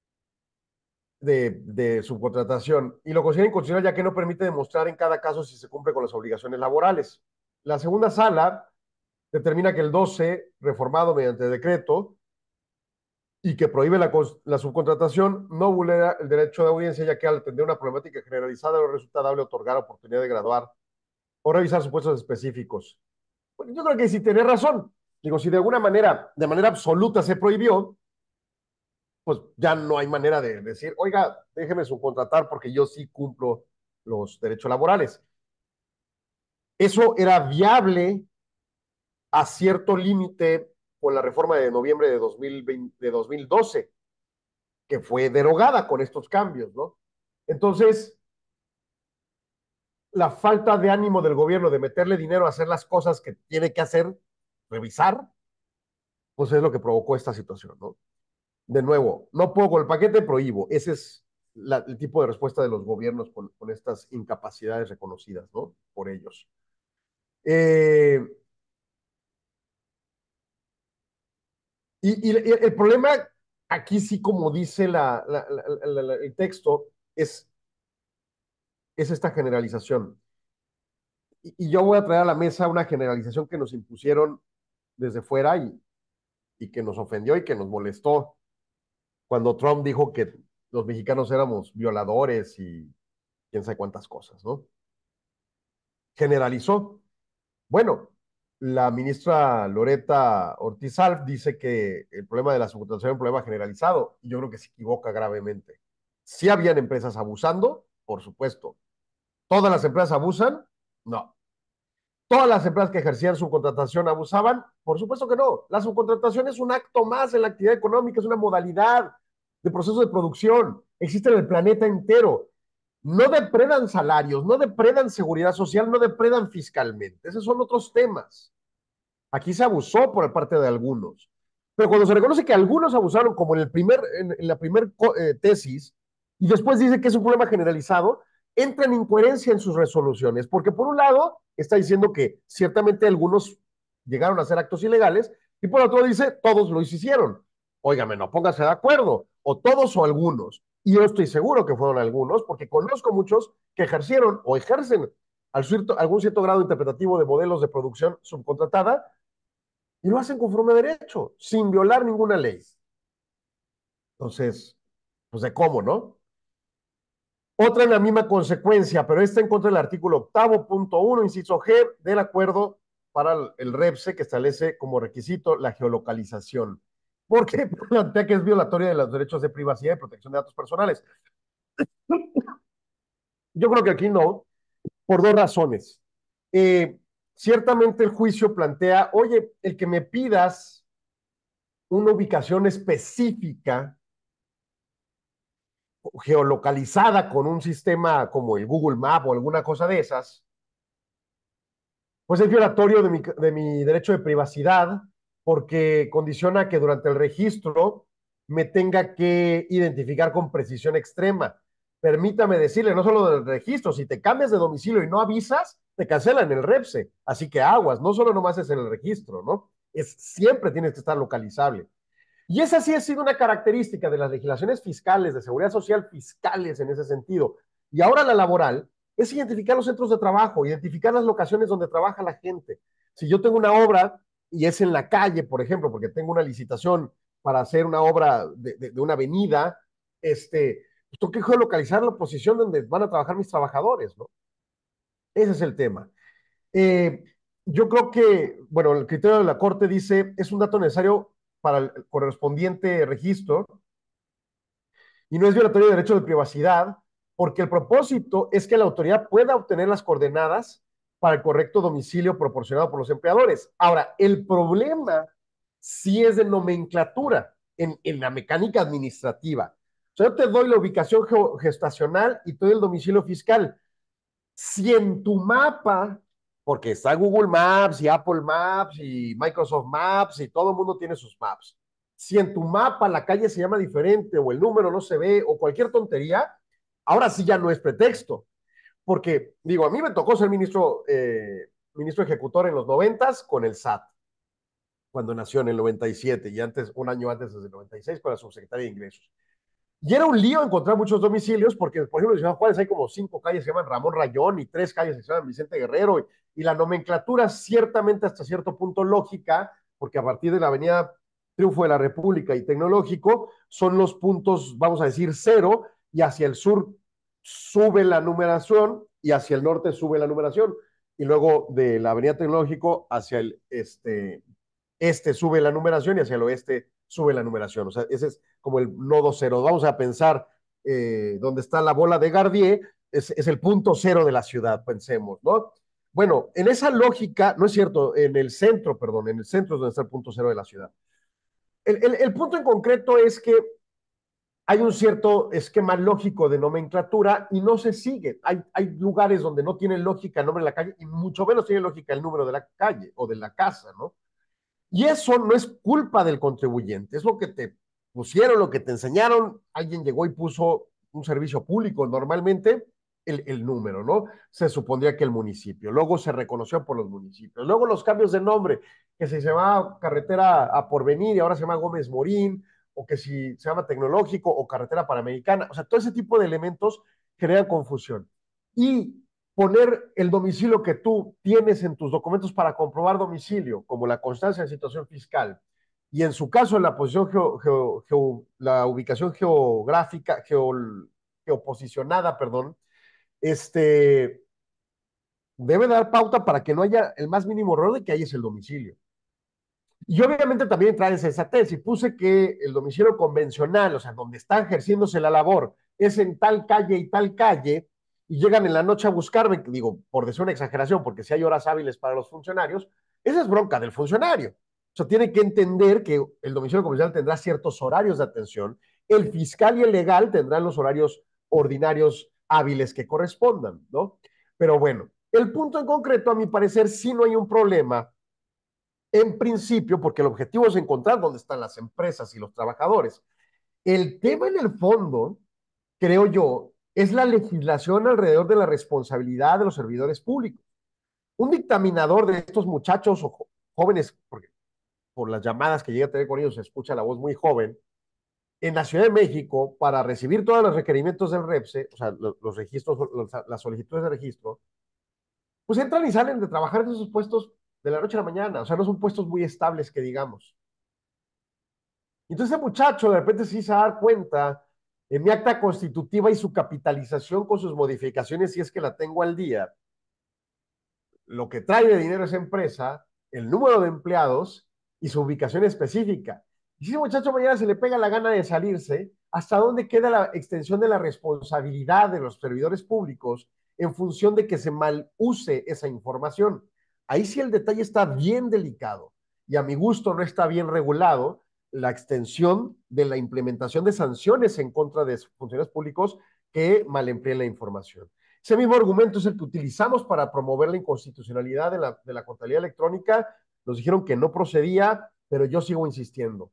S6: de subcontratación y lo considera inconstitucional ya que no permite demostrar en cada caso si se cumple con las obligaciones laborales. La segunda sala determina que el 12, reformado mediante decreto y que prohíbe la subcontratación, no vulnera el derecho de audiencia ya que al atender una problemática generalizada no resulta dable otorgar oportunidad de graduar o revisar supuestos específicos. Pues yo creo que sí tiene razón. Digo, si de alguna manera, de manera absoluta se prohibió, pues ya no hay manera de decir, oiga, déjeme subcontratar porque yo sí cumplo los derechos laborales. Eso era viable a cierto límite con la reforma de noviembre de 2020, de 2012, que fue derogada con estos cambios, ¿no? Entonces, la falta de ánimo del gobierno de meterle dinero a hacer las cosas que tiene que hacer, revisar, pues es lo que provocó esta situación, ¿no? De nuevo, no puedo con el paquete, prohíbo. Ese es el tipo de respuesta de los gobiernos con estas incapacidades reconocidas, ¿no? Por ellos. Eh, y el problema aquí sí, como dice el texto, es esta generalización. Y yo voy a traer a la mesa una generalización que nos impusieron desde fuera y que nos ofendió y que nos molestó cuando Trump dijo que los mexicanos éramos violadores y quién sabe cuántas cosas, ¿no? Generalizó. Bueno, la ministra Loretta Ortiz Alf dice que el problema de la subcontratación es un problema generalizado, y yo creo que se equivoca gravemente. ¿Sí habían empresas abusando? Por supuesto. ¿Todas las empresas abusan? No. ¿Todas las empresas que ejercían subcontratación abusaban? Por supuesto que no. La subcontratación es un acto más en la actividad económica, es una modalidad de proceso de producción. Existe en el planeta entero. No depredan salarios, no depredan seguridad social, no depredan fiscalmente. Esos son otros temas. Aquí se abusó por parte de algunos. Pero cuando se reconoce que algunos abusaron, como en la primera tesis, y después dice que es un problema generalizado, entra en incoherencia en sus resoluciones, porque por un lado está diciendo que ciertamente algunos llegaron a hacer actos ilegales, y por otro dice, todos lo hicieron. Óigame, no póngase de acuerdo, o todos o algunos. Y yo estoy seguro que fueron algunos, porque conozco muchos que ejercieron o ejercen algún cierto grado interpretativo de modelos de producción subcontratada y lo hacen conforme a derecho, sin violar ninguna ley. Entonces, pues de cómo, ¿no? Otra en la misma consecuencia, pero esta en contra del artículo 8.1, inciso G, del acuerdo para el REPSE, que establece como requisito la geolocalización. Porque plantea que es violatoria de los derechos de privacidad y protección de datos personales. Yo creo que aquí no, por dos razones. Ciertamente el juicio plantea, oye, el que me pidas una ubicación específica, geolocalizada con un sistema como el Google Map o alguna cosa de esas, pues es violatorio de mi derecho de privacidad porque condiciona que durante el registro me tenga que identificar con precisión extrema. Permítame decirle, no solo del registro, si te cambias de domicilio y no avisas, te cancelan el REPSE. Así que aguas, no solo nomás es en el registro, ¿no? Siempre tienes que estar localizable. Y esa sí ha sido una característica de las legislaciones fiscales, de seguridad social fiscales en ese sentido. Y ahora la laboral es identificar los centros de trabajo, identificar las locaciones donde trabaja la gente. Si yo tengo una obra y es en la calle, por ejemplo, porque tengo una licitación para hacer una obra de una avenida, pues tengo que geolocalizar la posición donde van a trabajar mis trabajadores, ¿no? Ese es el tema. Eh, yo creo que, bueno, el criterio de la Corte dice es un dato necesario para el correspondiente registro y no es violatorio de derecho de privacidad porque el propósito es que la autoridad pueda obtener las coordenadas para el correcto domicilio proporcionado por los empleadores. Ahora, el problema sí es de nomenclatura en la mecánica administrativa. O sea, yo te doy la ubicación gestacional y te doy el domicilio fiscal. Si en tu mapa, porque está Google Maps y Apple Maps y Microsoft Maps y todo el mundo tiene sus maps. Si en tu mapa la calle se llama diferente o el número no se ve o cualquier tontería, ahora sí ya no es pretexto. Porque, digo, a mí me tocó ser ministro ejecutor en los 90s con el SAT, cuando nació en el 97 y antes, un año antes, desde el 96, con la subsecretaria de Ingresos. Y era un lío encontrar muchos domicilios, porque, por ejemplo, en Ciudad Juárez hay como 5 calles que se llaman Ramón Rayón y 3 calles que se llaman Vicente Guerrero, y la nomenclatura ciertamente hasta cierto punto lógica, porque a partir de la avenida Triunfo de la República y Tecnológico son los puntos, vamos a decir, 0, y hacia el sur sube la numeración y hacia el norte sube la numeración. y luego de la Avenida Tecnológico hacia el este sube la numeración y hacia el oeste sube la numeración. O sea, ese es como el nodo cero. Vamos a pensar donde está la bola de Gardier, es el punto cero de la ciudad, pensemos, ¿no? Bueno, en esa lógica, no es cierto, en el centro, perdón, en el centro es donde está el punto cero de la ciudad. El punto en concreto es que hay un cierto esquema lógico de nomenclatura y no se sigue. Hay lugares donde no tiene lógica el nombre de la calle y mucho menos tiene lógica el número de la calle o de la casa, ¿no? Y eso no es culpa del contribuyente, es lo que te pusieron, lo que te enseñaron. Alguien llegó y puso un servicio público, normalmente el número, ¿no? Se supondría que el municipio, luego se reconoció por los municipios, luego los cambios de nombre, que se llamaba Carretera a Porvenir y ahora se llama Gómez Morín, o que si se llama Tecnológico o Carretera Panamericana, o sea, todo ese tipo de elementos crean confusión. Y poner el domicilio que tú tienes en tus documentos para comprobar domicilio, como la constancia de situación fiscal, y en su caso la posición la ubicación geográfica, geoposicionada, perdón, debe dar pauta para que no haya el más mínimo error de que ahí es el domicilio. Y obviamente también entrar en sensatez, y puse que el domicilio convencional, o sea, donde está ejerciéndose la labor, es en tal calle y tal calle, y llegan en la noche a buscarme, digo, por decir una exageración, porque si hay horas hábiles para los funcionarios, esa es bronca del funcionario. O sea, tiene que entender que el domicilio convencional tendrá ciertos horarios de atención, el fiscal y el legal tendrán los horarios ordinarios hábiles que correspondan, ¿no? Pero bueno, el punto en concreto, a mi parecer, sí no hay un problema en principio, porque el objetivo es encontrar dónde están las empresas y los trabajadores. El tema en el fondo, creo yo, es la legislación alrededor de la responsabilidad de los servidores públicos. Un dictaminador de estos muchachos o jóvenes, porque por las llamadas que llega a tener con ellos se escucha la voz muy joven, en la Ciudad de México, para recibir todos los requerimientos del REPSE, o sea, los registros, las solicitudes de registro, pues entran y salen de trabajar en esos puestos de la noche a la mañana, o sea, no son puestos muy estables que digamos. Entonces el muchacho de repente sí se da cuenta en mi acta constitutiva y su capitalización con sus modificaciones, si es que la tengo al día, lo que trae de dinero esa empresa, el número de empleados y su ubicación específica. Y si ese muchacho mañana se le pega la gana de salirse, ¿hasta dónde queda la extensión de la responsabilidad de los servidores públicos en función de que se mal use esa información? Ahí sí el detalle está bien delicado y a mi gusto no está bien regulado la extensión de la implementación de sanciones en contra de funcionarios públicos que mal empleen la información. Ese mismo argumento es el que utilizamos para promover la inconstitucionalidad de la contabilidad electrónica. Nos dijeron que no procedía, pero yo sigo insistiendo.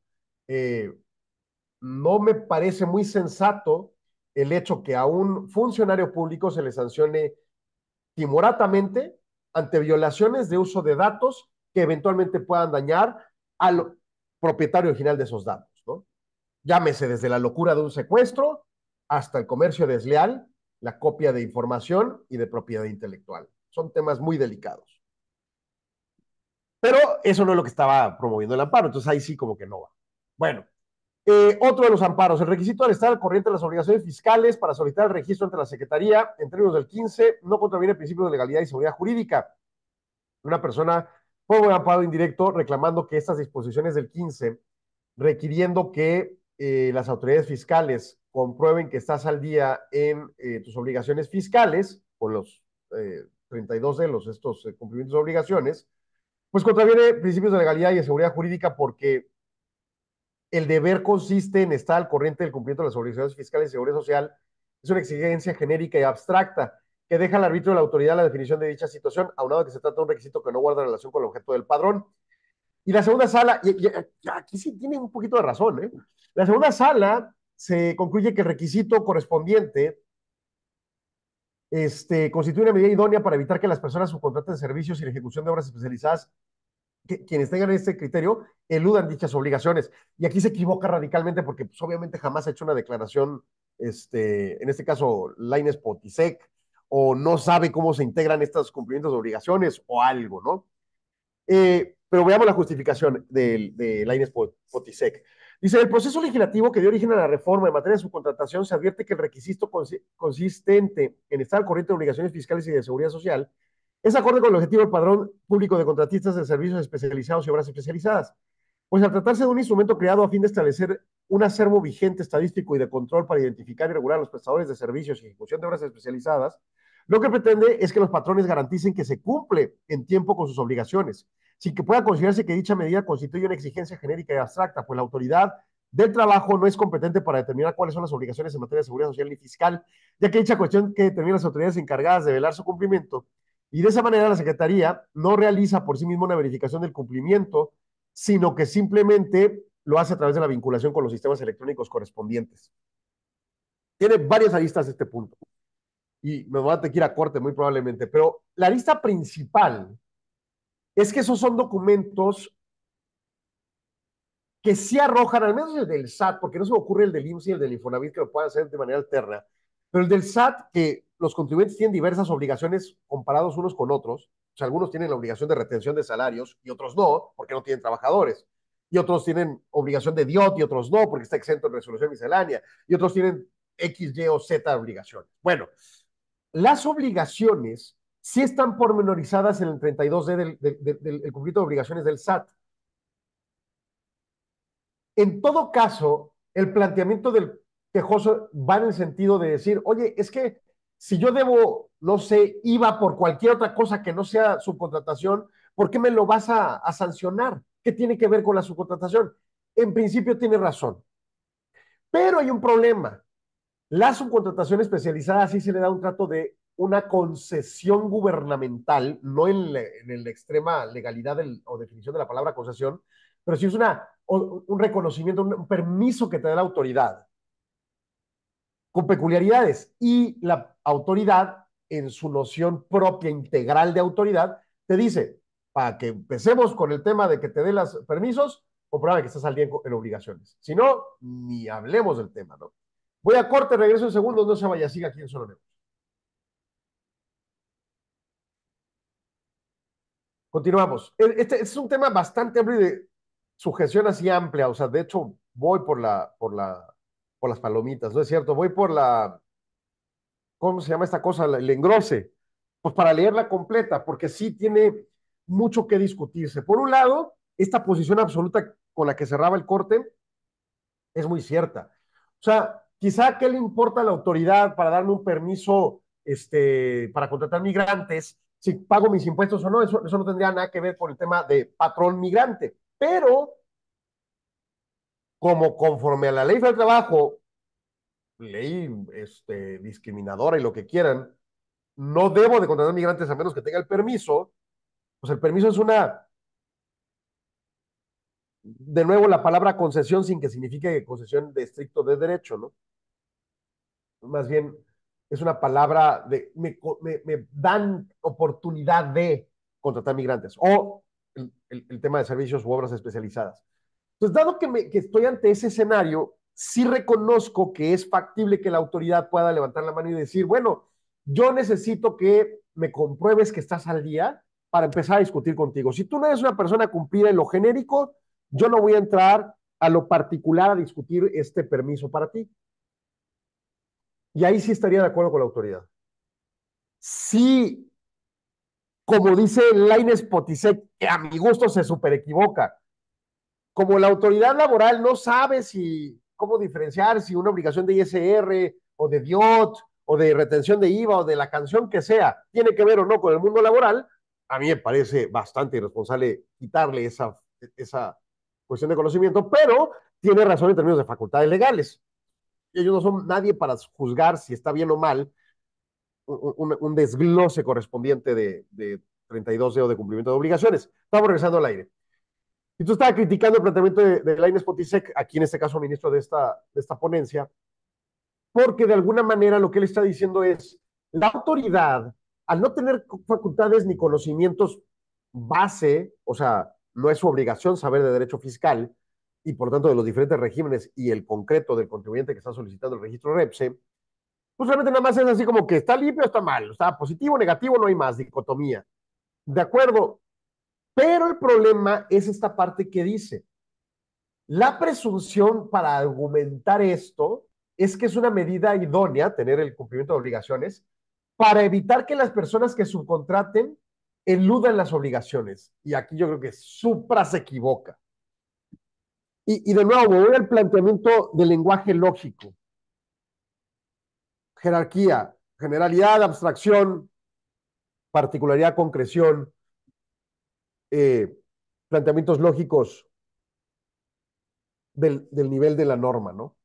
S6: No me parece muy sensato el hecho que a un funcionario público se le sancione timoratamente ante violaciones de uso de datos que eventualmente puedan dañar al propietario original de esos datos, ¿no? Llámese desde la locura de un secuestro hasta el comercio desleal, la copia de información y de propiedad intelectual. Son temas muy delicados. Pero eso no es lo que estaba promoviendo el amparo, entonces ahí sí como que no va. Bueno, otro de los amparos, el requisito al estar al corriente de las obligaciones fiscales para solicitar el registro ante la Secretaría en términos del 15 no contraviene principios de legalidad y seguridad jurídica. Una persona fue un amparo indirecto reclamando que estas disposiciones del 15, requiriendo que las autoridades fiscales comprueben que estás al día en tus obligaciones fiscales, con los 32 de estos cumplimientos de obligaciones, pues contraviene principios de legalidad y de seguridad jurídica porque el deber consiste en estar al corriente del cumplimiento de las obligaciones fiscales y seguridad social. Es una exigencia genérica y abstracta que deja al arbitrio de la autoridad la definición de dicha situación, aunado que se trata de un requisito que no guarda relación con el objeto del padrón. Y la segunda sala, y aquí sí tiene un poquito de razón, ¿eh? La segunda sala se concluye que el requisito correspondiente constituye una medida idónea para evitar que las personas subcontraten servicios y la ejecución de obras especializadas quienes tengan este criterio eludan dichas obligaciones. Y aquí se equivoca radicalmente porque pues, obviamente jamás ha hecho una declaración, en este caso, Lainez Potisek, o no sabe cómo se integran estos cumplimientos de obligaciones o algo, ¿no? Pero veamos la justificación de Lainez Potisek. Dice, el proceso legislativo que dio origen a la reforma en materia de subcontratación se advierte que el requisito consistente en estar al corriente de obligaciones fiscales y de seguridad social Es acorde con el objetivo del padrón público de contratistas de servicios especializados y obras especializadas. Pues al tratarse de un instrumento creado a fin de establecer un acervo vigente estadístico y de control para identificar y regular a los prestadores de servicios y ejecución de obras especializadas, lo que pretende es que los patrones garanticen que se cumple en tiempo con sus obligaciones, sin que pueda considerarse que dicha medida constituye una exigencia genérica y abstracta, pues la autoridad del trabajo no es competente para determinar cuáles son las obligaciones en materia de seguridad social y fiscal, ya que dicha cuestión que determinan las autoridades encargadas de velar su cumplimiento, y de esa manera la Secretaría no realiza por sí misma una verificación del cumplimiento, sino que simplemente lo hace a través de la vinculación con los sistemas electrónicos correspondientes. Tiene varias aristas este punto, y me voy a tener que ir a corte muy probablemente, pero la arista principal es que esos son documentos que sí arrojan, al menos el del SAT, porque no se me ocurre el del IMSS y el del Infonavit que lo puedan hacer de manera alterna, pero el del SAT, que los contribuyentes tienen diversas obligaciones comparados unos con otros, o sea, algunos tienen la obligación de retención de salarios y otros no, porque no tienen trabajadores, y otros tienen obligación de DIOT y otros no, porque está exento en resolución miscelánea, y otros tienen X, Y o Z obligaciones. Bueno, las obligaciones sí están pormenorizadas en el 32D del cumplimiento de obligaciones del SAT. En todo caso, el planteamiento del quejoso va en el sentido de decir, oye, es que si yo debo, no sé, IVA por cualquier otra cosa que no sea subcontratación, ¿por qué me lo vas a sancionar? ¿Qué tiene que ver con la subcontratación? En principio tiene razón, pero hay un problema. La subcontratación especializada sí se le da un trato de una concesión gubernamental, no en la extrema legalidad o definición de la palabra concesión, pero sí es un reconocimiento, un permiso que te da la autoridad, con peculiaridades. Y la autoridad, en su noción propia integral de autoridad, te dice, para que empecemos con el tema de que te dé los permisos, comprueba que estás al día en obligaciones. Si no, ni hablemos del tema, ¿no? Voy a corte, regreso en segundos, no se vaya, siga aquí en Solo Negocios. Continuamos. Este es un tema bastante amplio y de sujeción así amplia, o sea, de hecho, voy por las palomitas, ¿no es cierto? Voy por ¿cómo se llama esta cosa? El engrose, pues para leerla completa, porque sí tiene mucho que discutirse. Por un lado, esta posición absoluta con la que cerraba el corte es muy cierta. O sea, quizá qué le importa a la autoridad para darme un permiso para contratar migrantes, si pago mis impuestos o no, eso no tendría nada que ver con el tema de patrón migrante. Pero, como conforme a la ley del trabajo, ley discriminadora y lo que quieran, no debo de contratar migrantes a menos que tenga el permiso, pues el permiso es de nuevo, la palabra concesión sin que signifique concesión de estricto de derecho, ¿no? Más bien es una palabra me dan oportunidad de contratar migrantes o el tema de servicios u obras especializadas. Entonces, dado que estoy ante ese escenario, sí reconozco que es factible que la autoridad pueda levantar la mano y decir, bueno, yo necesito que me compruebes que estás al día para empezar a discutir contigo. Si tú no eres una persona cumplida en lo genérico, yo no voy a entrar a lo particular a discutir este permiso para ti. Y ahí sí estaría de acuerdo con la autoridad. Sí, como dice Lainez Potisek, que a mi gusto se super equivoca, como la autoridad laboral no sabe cómo diferenciar si una obligación de ISR o de DIOT o de retención de IVA o de la canción que sea tiene que ver o no con el mundo laboral, a mí me parece bastante irresponsable quitarle esa cuestión de conocimiento, pero tiene razón en términos de facultades legales. Ellos no son nadie para juzgar si está bien o mal un desglose correspondiente de 32 o de cumplimiento de obligaciones. Estamos regresando al aire. Y tú estabas criticando el planteamiento de Lainez Potisek, aquí en este caso ministro de esta ponencia, porque de alguna manera lo que él está diciendo es, la autoridad, al no tener facultades ni conocimientos base, o sea, no es su obligación saber de derecho fiscal, y por tanto de los diferentes regímenes y el concreto del contribuyente que está solicitando el registro REPSE, pues realmente nada más es así como que está limpio o está mal, está positivo, negativo, no hay más, dicotomía. De acuerdo, pero el problema es esta parte que dice, la presunción para argumentar esto es que es una medida idónea, tener el cumplimiento de obligaciones, para evitar que las personas que subcontraten eludan las obligaciones. Y aquí yo creo que Supra se equivoca. Y de nuevo, voy al planteamiento del lenguaje lógico. Jerarquía, generalidad, abstracción, particularidad, concreción, planteamientos lógicos del nivel de la norma, ¿no?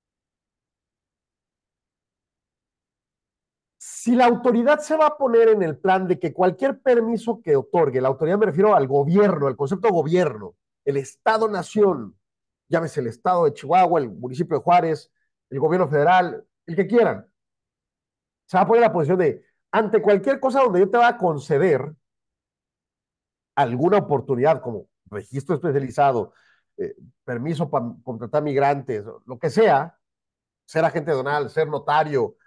S6: Si la autoridad se va a poner en el plan de que cualquier permiso que otorgue, la autoridad me refiero al gobierno, al concepto gobierno, el Estado-nación, llámese el Estado de Chihuahua, el municipio de Juárez, el gobierno federal, el que quieran, se va a poner en la posición de, ante cualquier cosa donde yo te va a conceder alguna oportunidad, como registro especializado, permiso para contratar migrantes, lo que sea, ser agente donal, ser notario,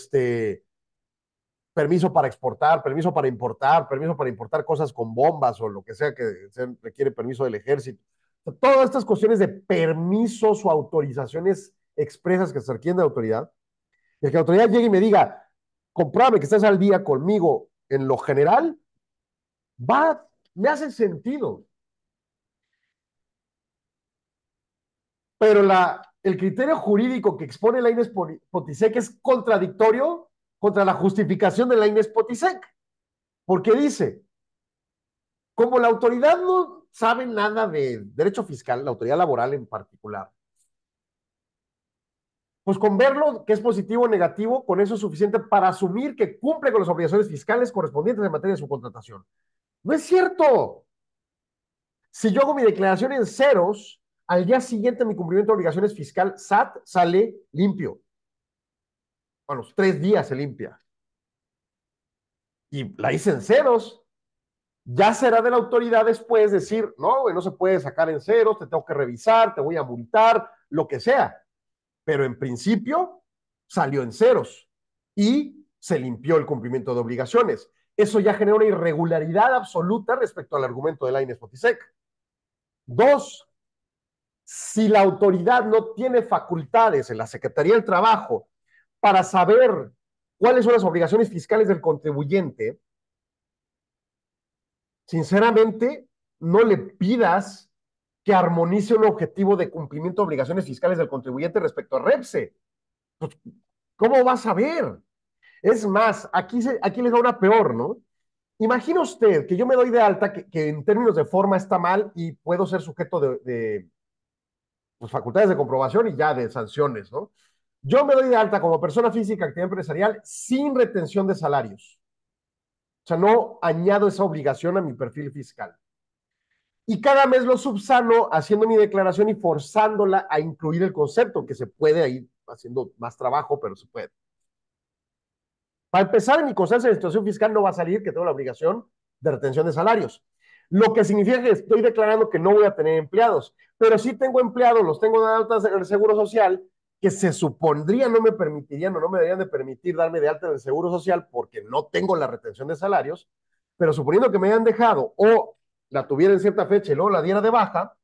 S6: permiso para exportar, permiso para importar cosas con bombas o lo que sea que requiere permiso del ejército. Todas estas cuestiones de permisos o autorizaciones expresas que se requieren de autoridad, y que la autoridad llegue y me diga, compruébame que estás al día conmigo en lo general, me hace sentido. Pero el criterio jurídico que expone la Inés Potisek es contradictorio contra la justificación de la Inés Potisek, porque dice, como la autoridad no sabe nada de derecho fiscal, la autoridad laboral en particular, pues con verlo que es positivo o negativo, con eso es suficiente para asumir que cumple con las obligaciones fiscales correspondientes en materia de subcontratación. No es cierto. Si yo hago mi declaración en ceros, al día siguiente mi cumplimiento de obligaciones fiscal, SAT sale limpio. A los 3 días se limpia. Y la hice en ceros. Ya será de la autoridad después decir, no, güey, no se puede sacar en ceros, te tengo que revisar, te voy a multar, lo que sea. Pero en principio salió en ceros y se limpió el cumplimiento de obligaciones. Eso ya genera una irregularidad absoluta respecto al argumento de la Inés Potisek. 2, si la autoridad no tiene facultades en la Secretaría del Trabajo para saber cuáles son las obligaciones fiscales del contribuyente, sinceramente, no le pidas que armonice un objetivo de cumplimiento de obligaciones fiscales del contribuyente respecto a REPSE. Pues, ¿cómo vas a ver? Es más, aquí les da una peor, ¿no? Imagina usted que yo me doy de alta, que en términos de forma está mal y puedo ser sujeto de pues, facultades de comprobación y ya de sanciones, ¿no? Yo me doy de alta como persona física, actividad empresarial, sin retención de salarios. O sea, no añado esa obligación a mi perfil fiscal. Y cada mes lo subsano haciendo mi declaración y forzándola a incluir el concepto, que se puede ir haciendo más trabajo, pero se puede. Para empezar, en mi constancia de situación fiscal no va a salir que tengo la obligación de retención de salarios. Lo que significa que estoy declarando que no voy a tener empleados, pero sí tengo empleados, los tengo de altas en el Seguro Social, que se supondría no me permitirían o no me deberían de permitir darme de alta en el Seguro Social porque no tengo la retención de salarios, pero suponiendo que me hayan dejado o la tuviera en cierta fecha y luego la diera de baja,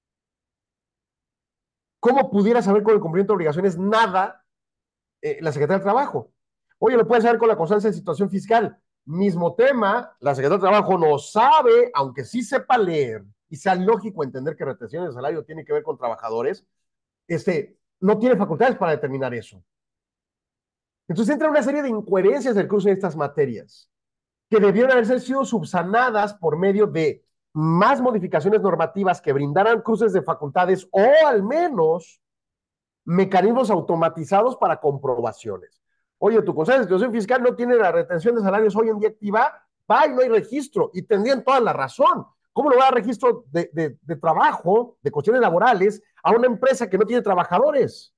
S6: ¿cómo pudiera saber con el cumplimiento de obligaciones nada la Secretaría del Trabajo? Oye, lo puedes saber con la constancia de situación fiscal. Mismo tema, la Secretaría del Trabajo no sabe, aunque sí sepa leer y sea lógico entender que retención de salario tiene que ver con trabajadores, no tiene facultades para determinar eso. Entonces entra una serie de incoherencias del curso de estas materias que debieron haber sido subsanadas por medio de más modificaciones normativas que brindaran cruces de facultades o al menos mecanismos automatizados para comprobaciones. Oye, tu constancia de situación fiscal no tiene la retención de salarios hoy en día activa, va y no hay registro, y tendrían toda la razón. ¿Cómo le va a dar registro de trabajo, de cuestiones laborales, a una empresa que no tiene trabajadores?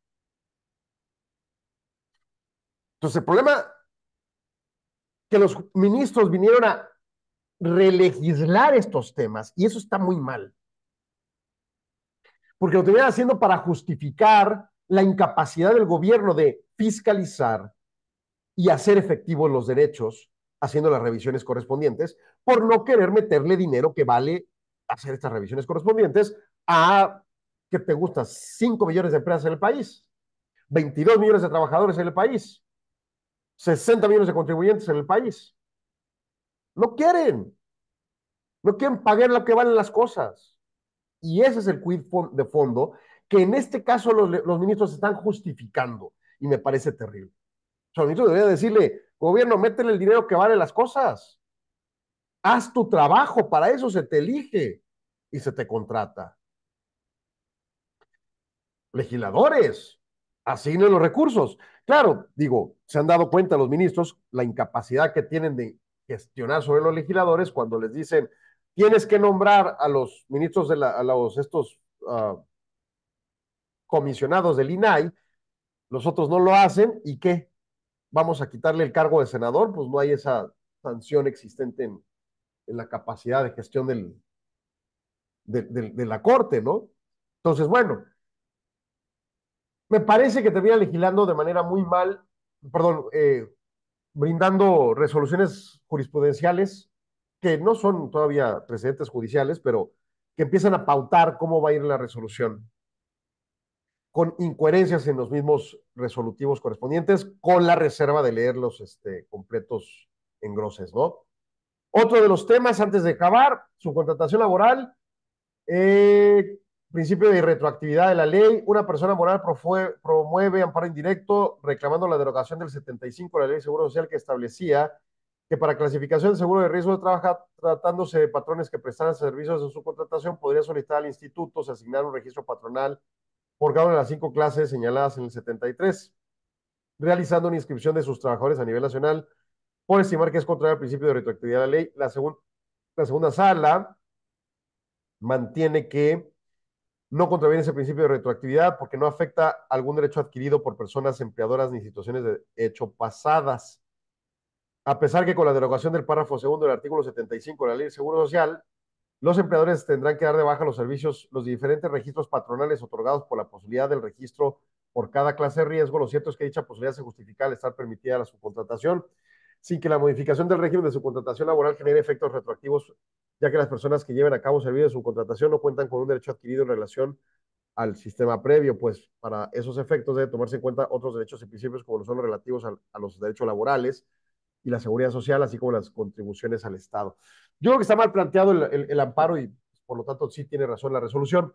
S6: Entonces, el problema que los ministros vinieron a relegislar estos temas, y eso está muy mal, porque lo tenían haciendo para justificar la incapacidad del gobierno de fiscalizar y hacer efectivos los derechos, haciendo las revisiones correspondientes, por no querer meterle dinero que vale hacer estas revisiones correspondientes a, ¿qué te gusta? 5 millones de empresas en el país, 22 millones de trabajadores en el país, 60 millones de contribuyentes en el país. No quieren. no quieren pagar lo que valen las cosas. Y ese es el quid de fondo, que en este caso los ministros están justificando, y me parece terrible. O sea, los ministros deberían decirle, gobierno, métele el dinero que vale las cosas. Haz tu trabajo, para eso se te elige y se te contrata. Legisladores, asignen los recursos. Claro, digo, se han dado cuenta los ministros la incapacidad que tienen de gestionar sobre los legisladores cuando les dicen, tienes que nombrar a los ministros a los estos comisionados del INAI, los otros no lo hacen, ¿y qué? ¿Vamos a quitarle el cargo de senador? Pues no hay esa sanción existente en la capacidad de gestión de la Corte, ¿no? Entonces, bueno, me parece que termina legislando de manera muy mal, perdón, brindando resoluciones jurisprudenciales que no son todavía precedentes judiciales, pero que empiezan a pautar cómo va a ir la resolución, con incoherencias en los mismos resolutivos correspondientes, con la reserva de leerlos completos en groses, ¿no? Otro de los temas, antes de acabar, subcontratación laboral, principio de retroactividad de la ley. Una persona moral promueve amparo indirecto reclamando la derogación del 75 de la Ley de Seguro Social que establecía que para clasificación de seguro de riesgo de trabajo, tratándose de patrones que prestaran servicios de subcontratación, podría solicitar al instituto se asignar un registro patronal por cada una de las 5 clases señaladas en el 73, realizando una inscripción de sus trabajadores a nivel nacional, por estimar que es contrario al principio de retroactividad de la ley. La segunda sala mantiene que no contraviene ese principio de retroactividad porque no afecta algún derecho adquirido por personas empleadoras ni situaciones de hecho pasadas. A pesar que con la derogación del párrafo segundo del artículo 75 de la Ley de Seguro Social, los empleadores tendrán que dar de baja los servicios, los diferentes registros patronales otorgados por la posibilidad del registro por cada clase de riesgo. Lo cierto es que dicha posibilidad se justifica al estar permitida la subcontratación, sin que la modificación del régimen de subcontratación laboral genere efectos retroactivos, ya que las personas que lleven a cabo servicios de subcontratación no cuentan con un derecho adquirido en relación al sistema previo, pues para esos efectos debe tomarse en cuenta otros derechos y principios como son los relativos a los derechos laborales y la seguridad social, así como las contribuciones al Estado. Yo creo que está mal planteado el amparo y por lo tanto sí tiene razón la resolución,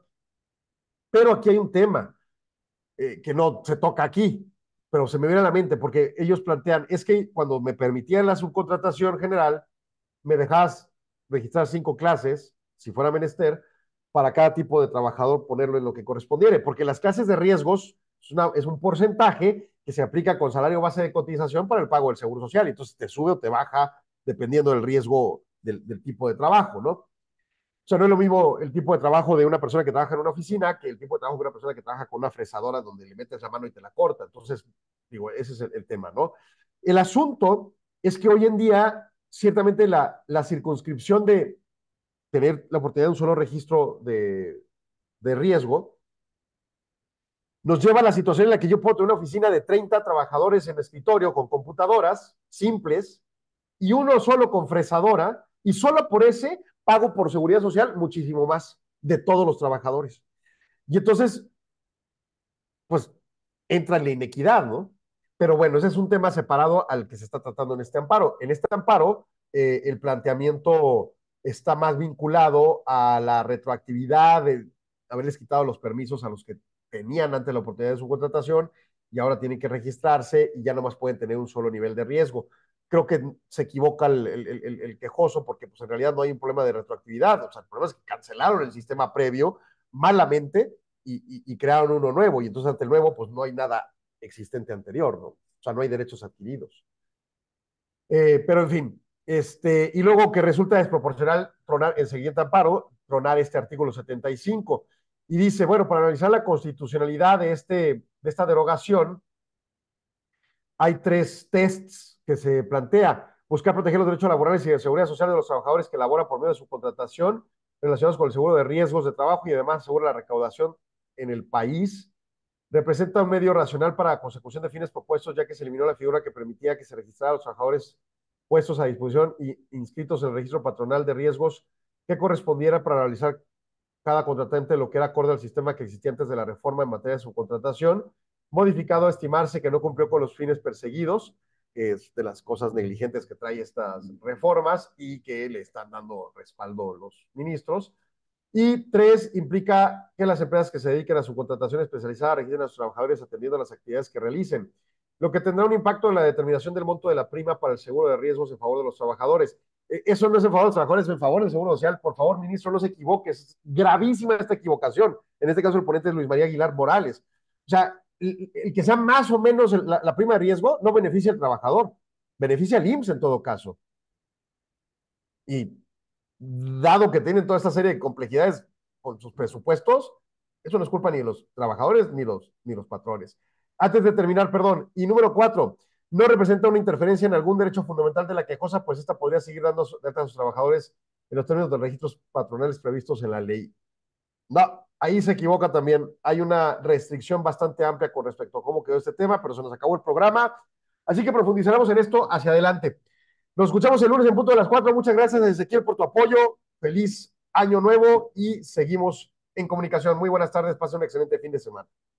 S6: pero aquí hay un tema que no se toca aquí, pero se me viene a la mente porque ellos plantean, es que cuando me permitían la subcontratación general, me dejas registrar 5 clases, si fuera menester, para cada tipo de trabajador ponerlo en lo que correspondiere, porque las clases de riesgos es un porcentaje que se aplica con salario base de cotización para el pago del seguro social, entonces te sube o te baja dependiendo del riesgo del tipo de trabajo, ¿no? O sea, no es lo mismo el tipo de trabajo de una persona que trabaja en una oficina que el tipo de trabajo de una persona que trabaja con una fresadora donde le metes la mano y te la corta. Entonces, digo, ese es el tema, ¿no? El asunto es que hoy en día, ciertamente la circunscripción de tener la oportunidad de un solo registro de riesgo nos lleva a la situación en la que yo puedo tener una oficina de 30 trabajadores en escritorio con computadoras simples y uno solo con fresadora y solo por ese pago por seguridad social muchísimo más de todos los trabajadores. Y entonces, pues entra en la inequidad, ¿no? Pero bueno, ese es un tema separado al que se está tratando en este amparo. En este amparo, el planteamiento está más vinculado a la retroactividad de haberles quitado los permisos a los que tenían antes la oportunidad de su contratación y ahora tienen que registrarse y ya nomás pueden tener un solo nivel de riesgo. Creo que se equivoca el quejoso porque pues en realidad no hay un problema de retroactividad. O sea, el problema es que cancelaron el sistema previo malamente y crearon uno nuevo y entonces ante el nuevo pues no hay nada existente anterior, ¿no? O sea, no hay derechos adquiridos. Pero en fin, y luego que resulta desproporcional tronar el siguiente amparo, tronar este artículo 75. Y dice, bueno, para analizar la constitucionalidad de esta derogación, hay 3 tests que se plantea. Buscar proteger los derechos laborales y de seguridad social de los trabajadores que laboran por medio de su contratación relacionados con el seguro de riesgos de trabajo y además asegura la recaudación en el país. Representa un medio racional para la consecución de fines propuestos, ya que se eliminó la figura que permitía que se registraran los trabajadores puestos a disposición y inscritos en el registro patronal de riesgos que correspondiera para realizar cada contratante lo que era acorde al sistema que existía antes de la reforma en materia de subcontratación, modificado a estimarse que no cumplió con los fines perseguidos. es de las cosas negligentes que trae estas reformas y que le están dando respaldo los ministros. Y 3, implica que las empresas que se dediquen a su contratación especializada registren a sus trabajadores atendiendo a las actividades que realicen, lo que tendrá un impacto en la determinación del monto de la prima para el seguro de riesgos en favor de los trabajadores. Eso no es en favor de los trabajadores, es en favor del Seguro Social. Por favor, ministro, no se equivoque, es gravísima esta equivocación. En este caso, el ponente es Luis María Aguilar Morales. O sea, el que sea más o menos la prima de riesgo no beneficia al trabajador, beneficia al IMSS en todo caso. Y dado que tienen toda esta serie de complejidades con sus presupuestos, eso no es culpa ni de los trabajadores ni los patrones. Antes de terminar, perdón, y número 4, no representa una interferencia en algún derecho fundamental de la quejosa, pues esta podría seguir dando de alta a sus trabajadores en los términos de los registros patronales previstos en la ley. No, ahí se equivoca también. Hay una restricción bastante amplia con respecto a cómo quedó este tema, pero se nos acabó el programa, así que profundizaremos en esto hacia adelante. Nos escuchamos el lunes en punto de las 4. Muchas gracias, Ezequiel, por tu apoyo. Feliz año nuevo y seguimos en comunicación. Muy buenas tardes. Pasen un excelente fin de semana.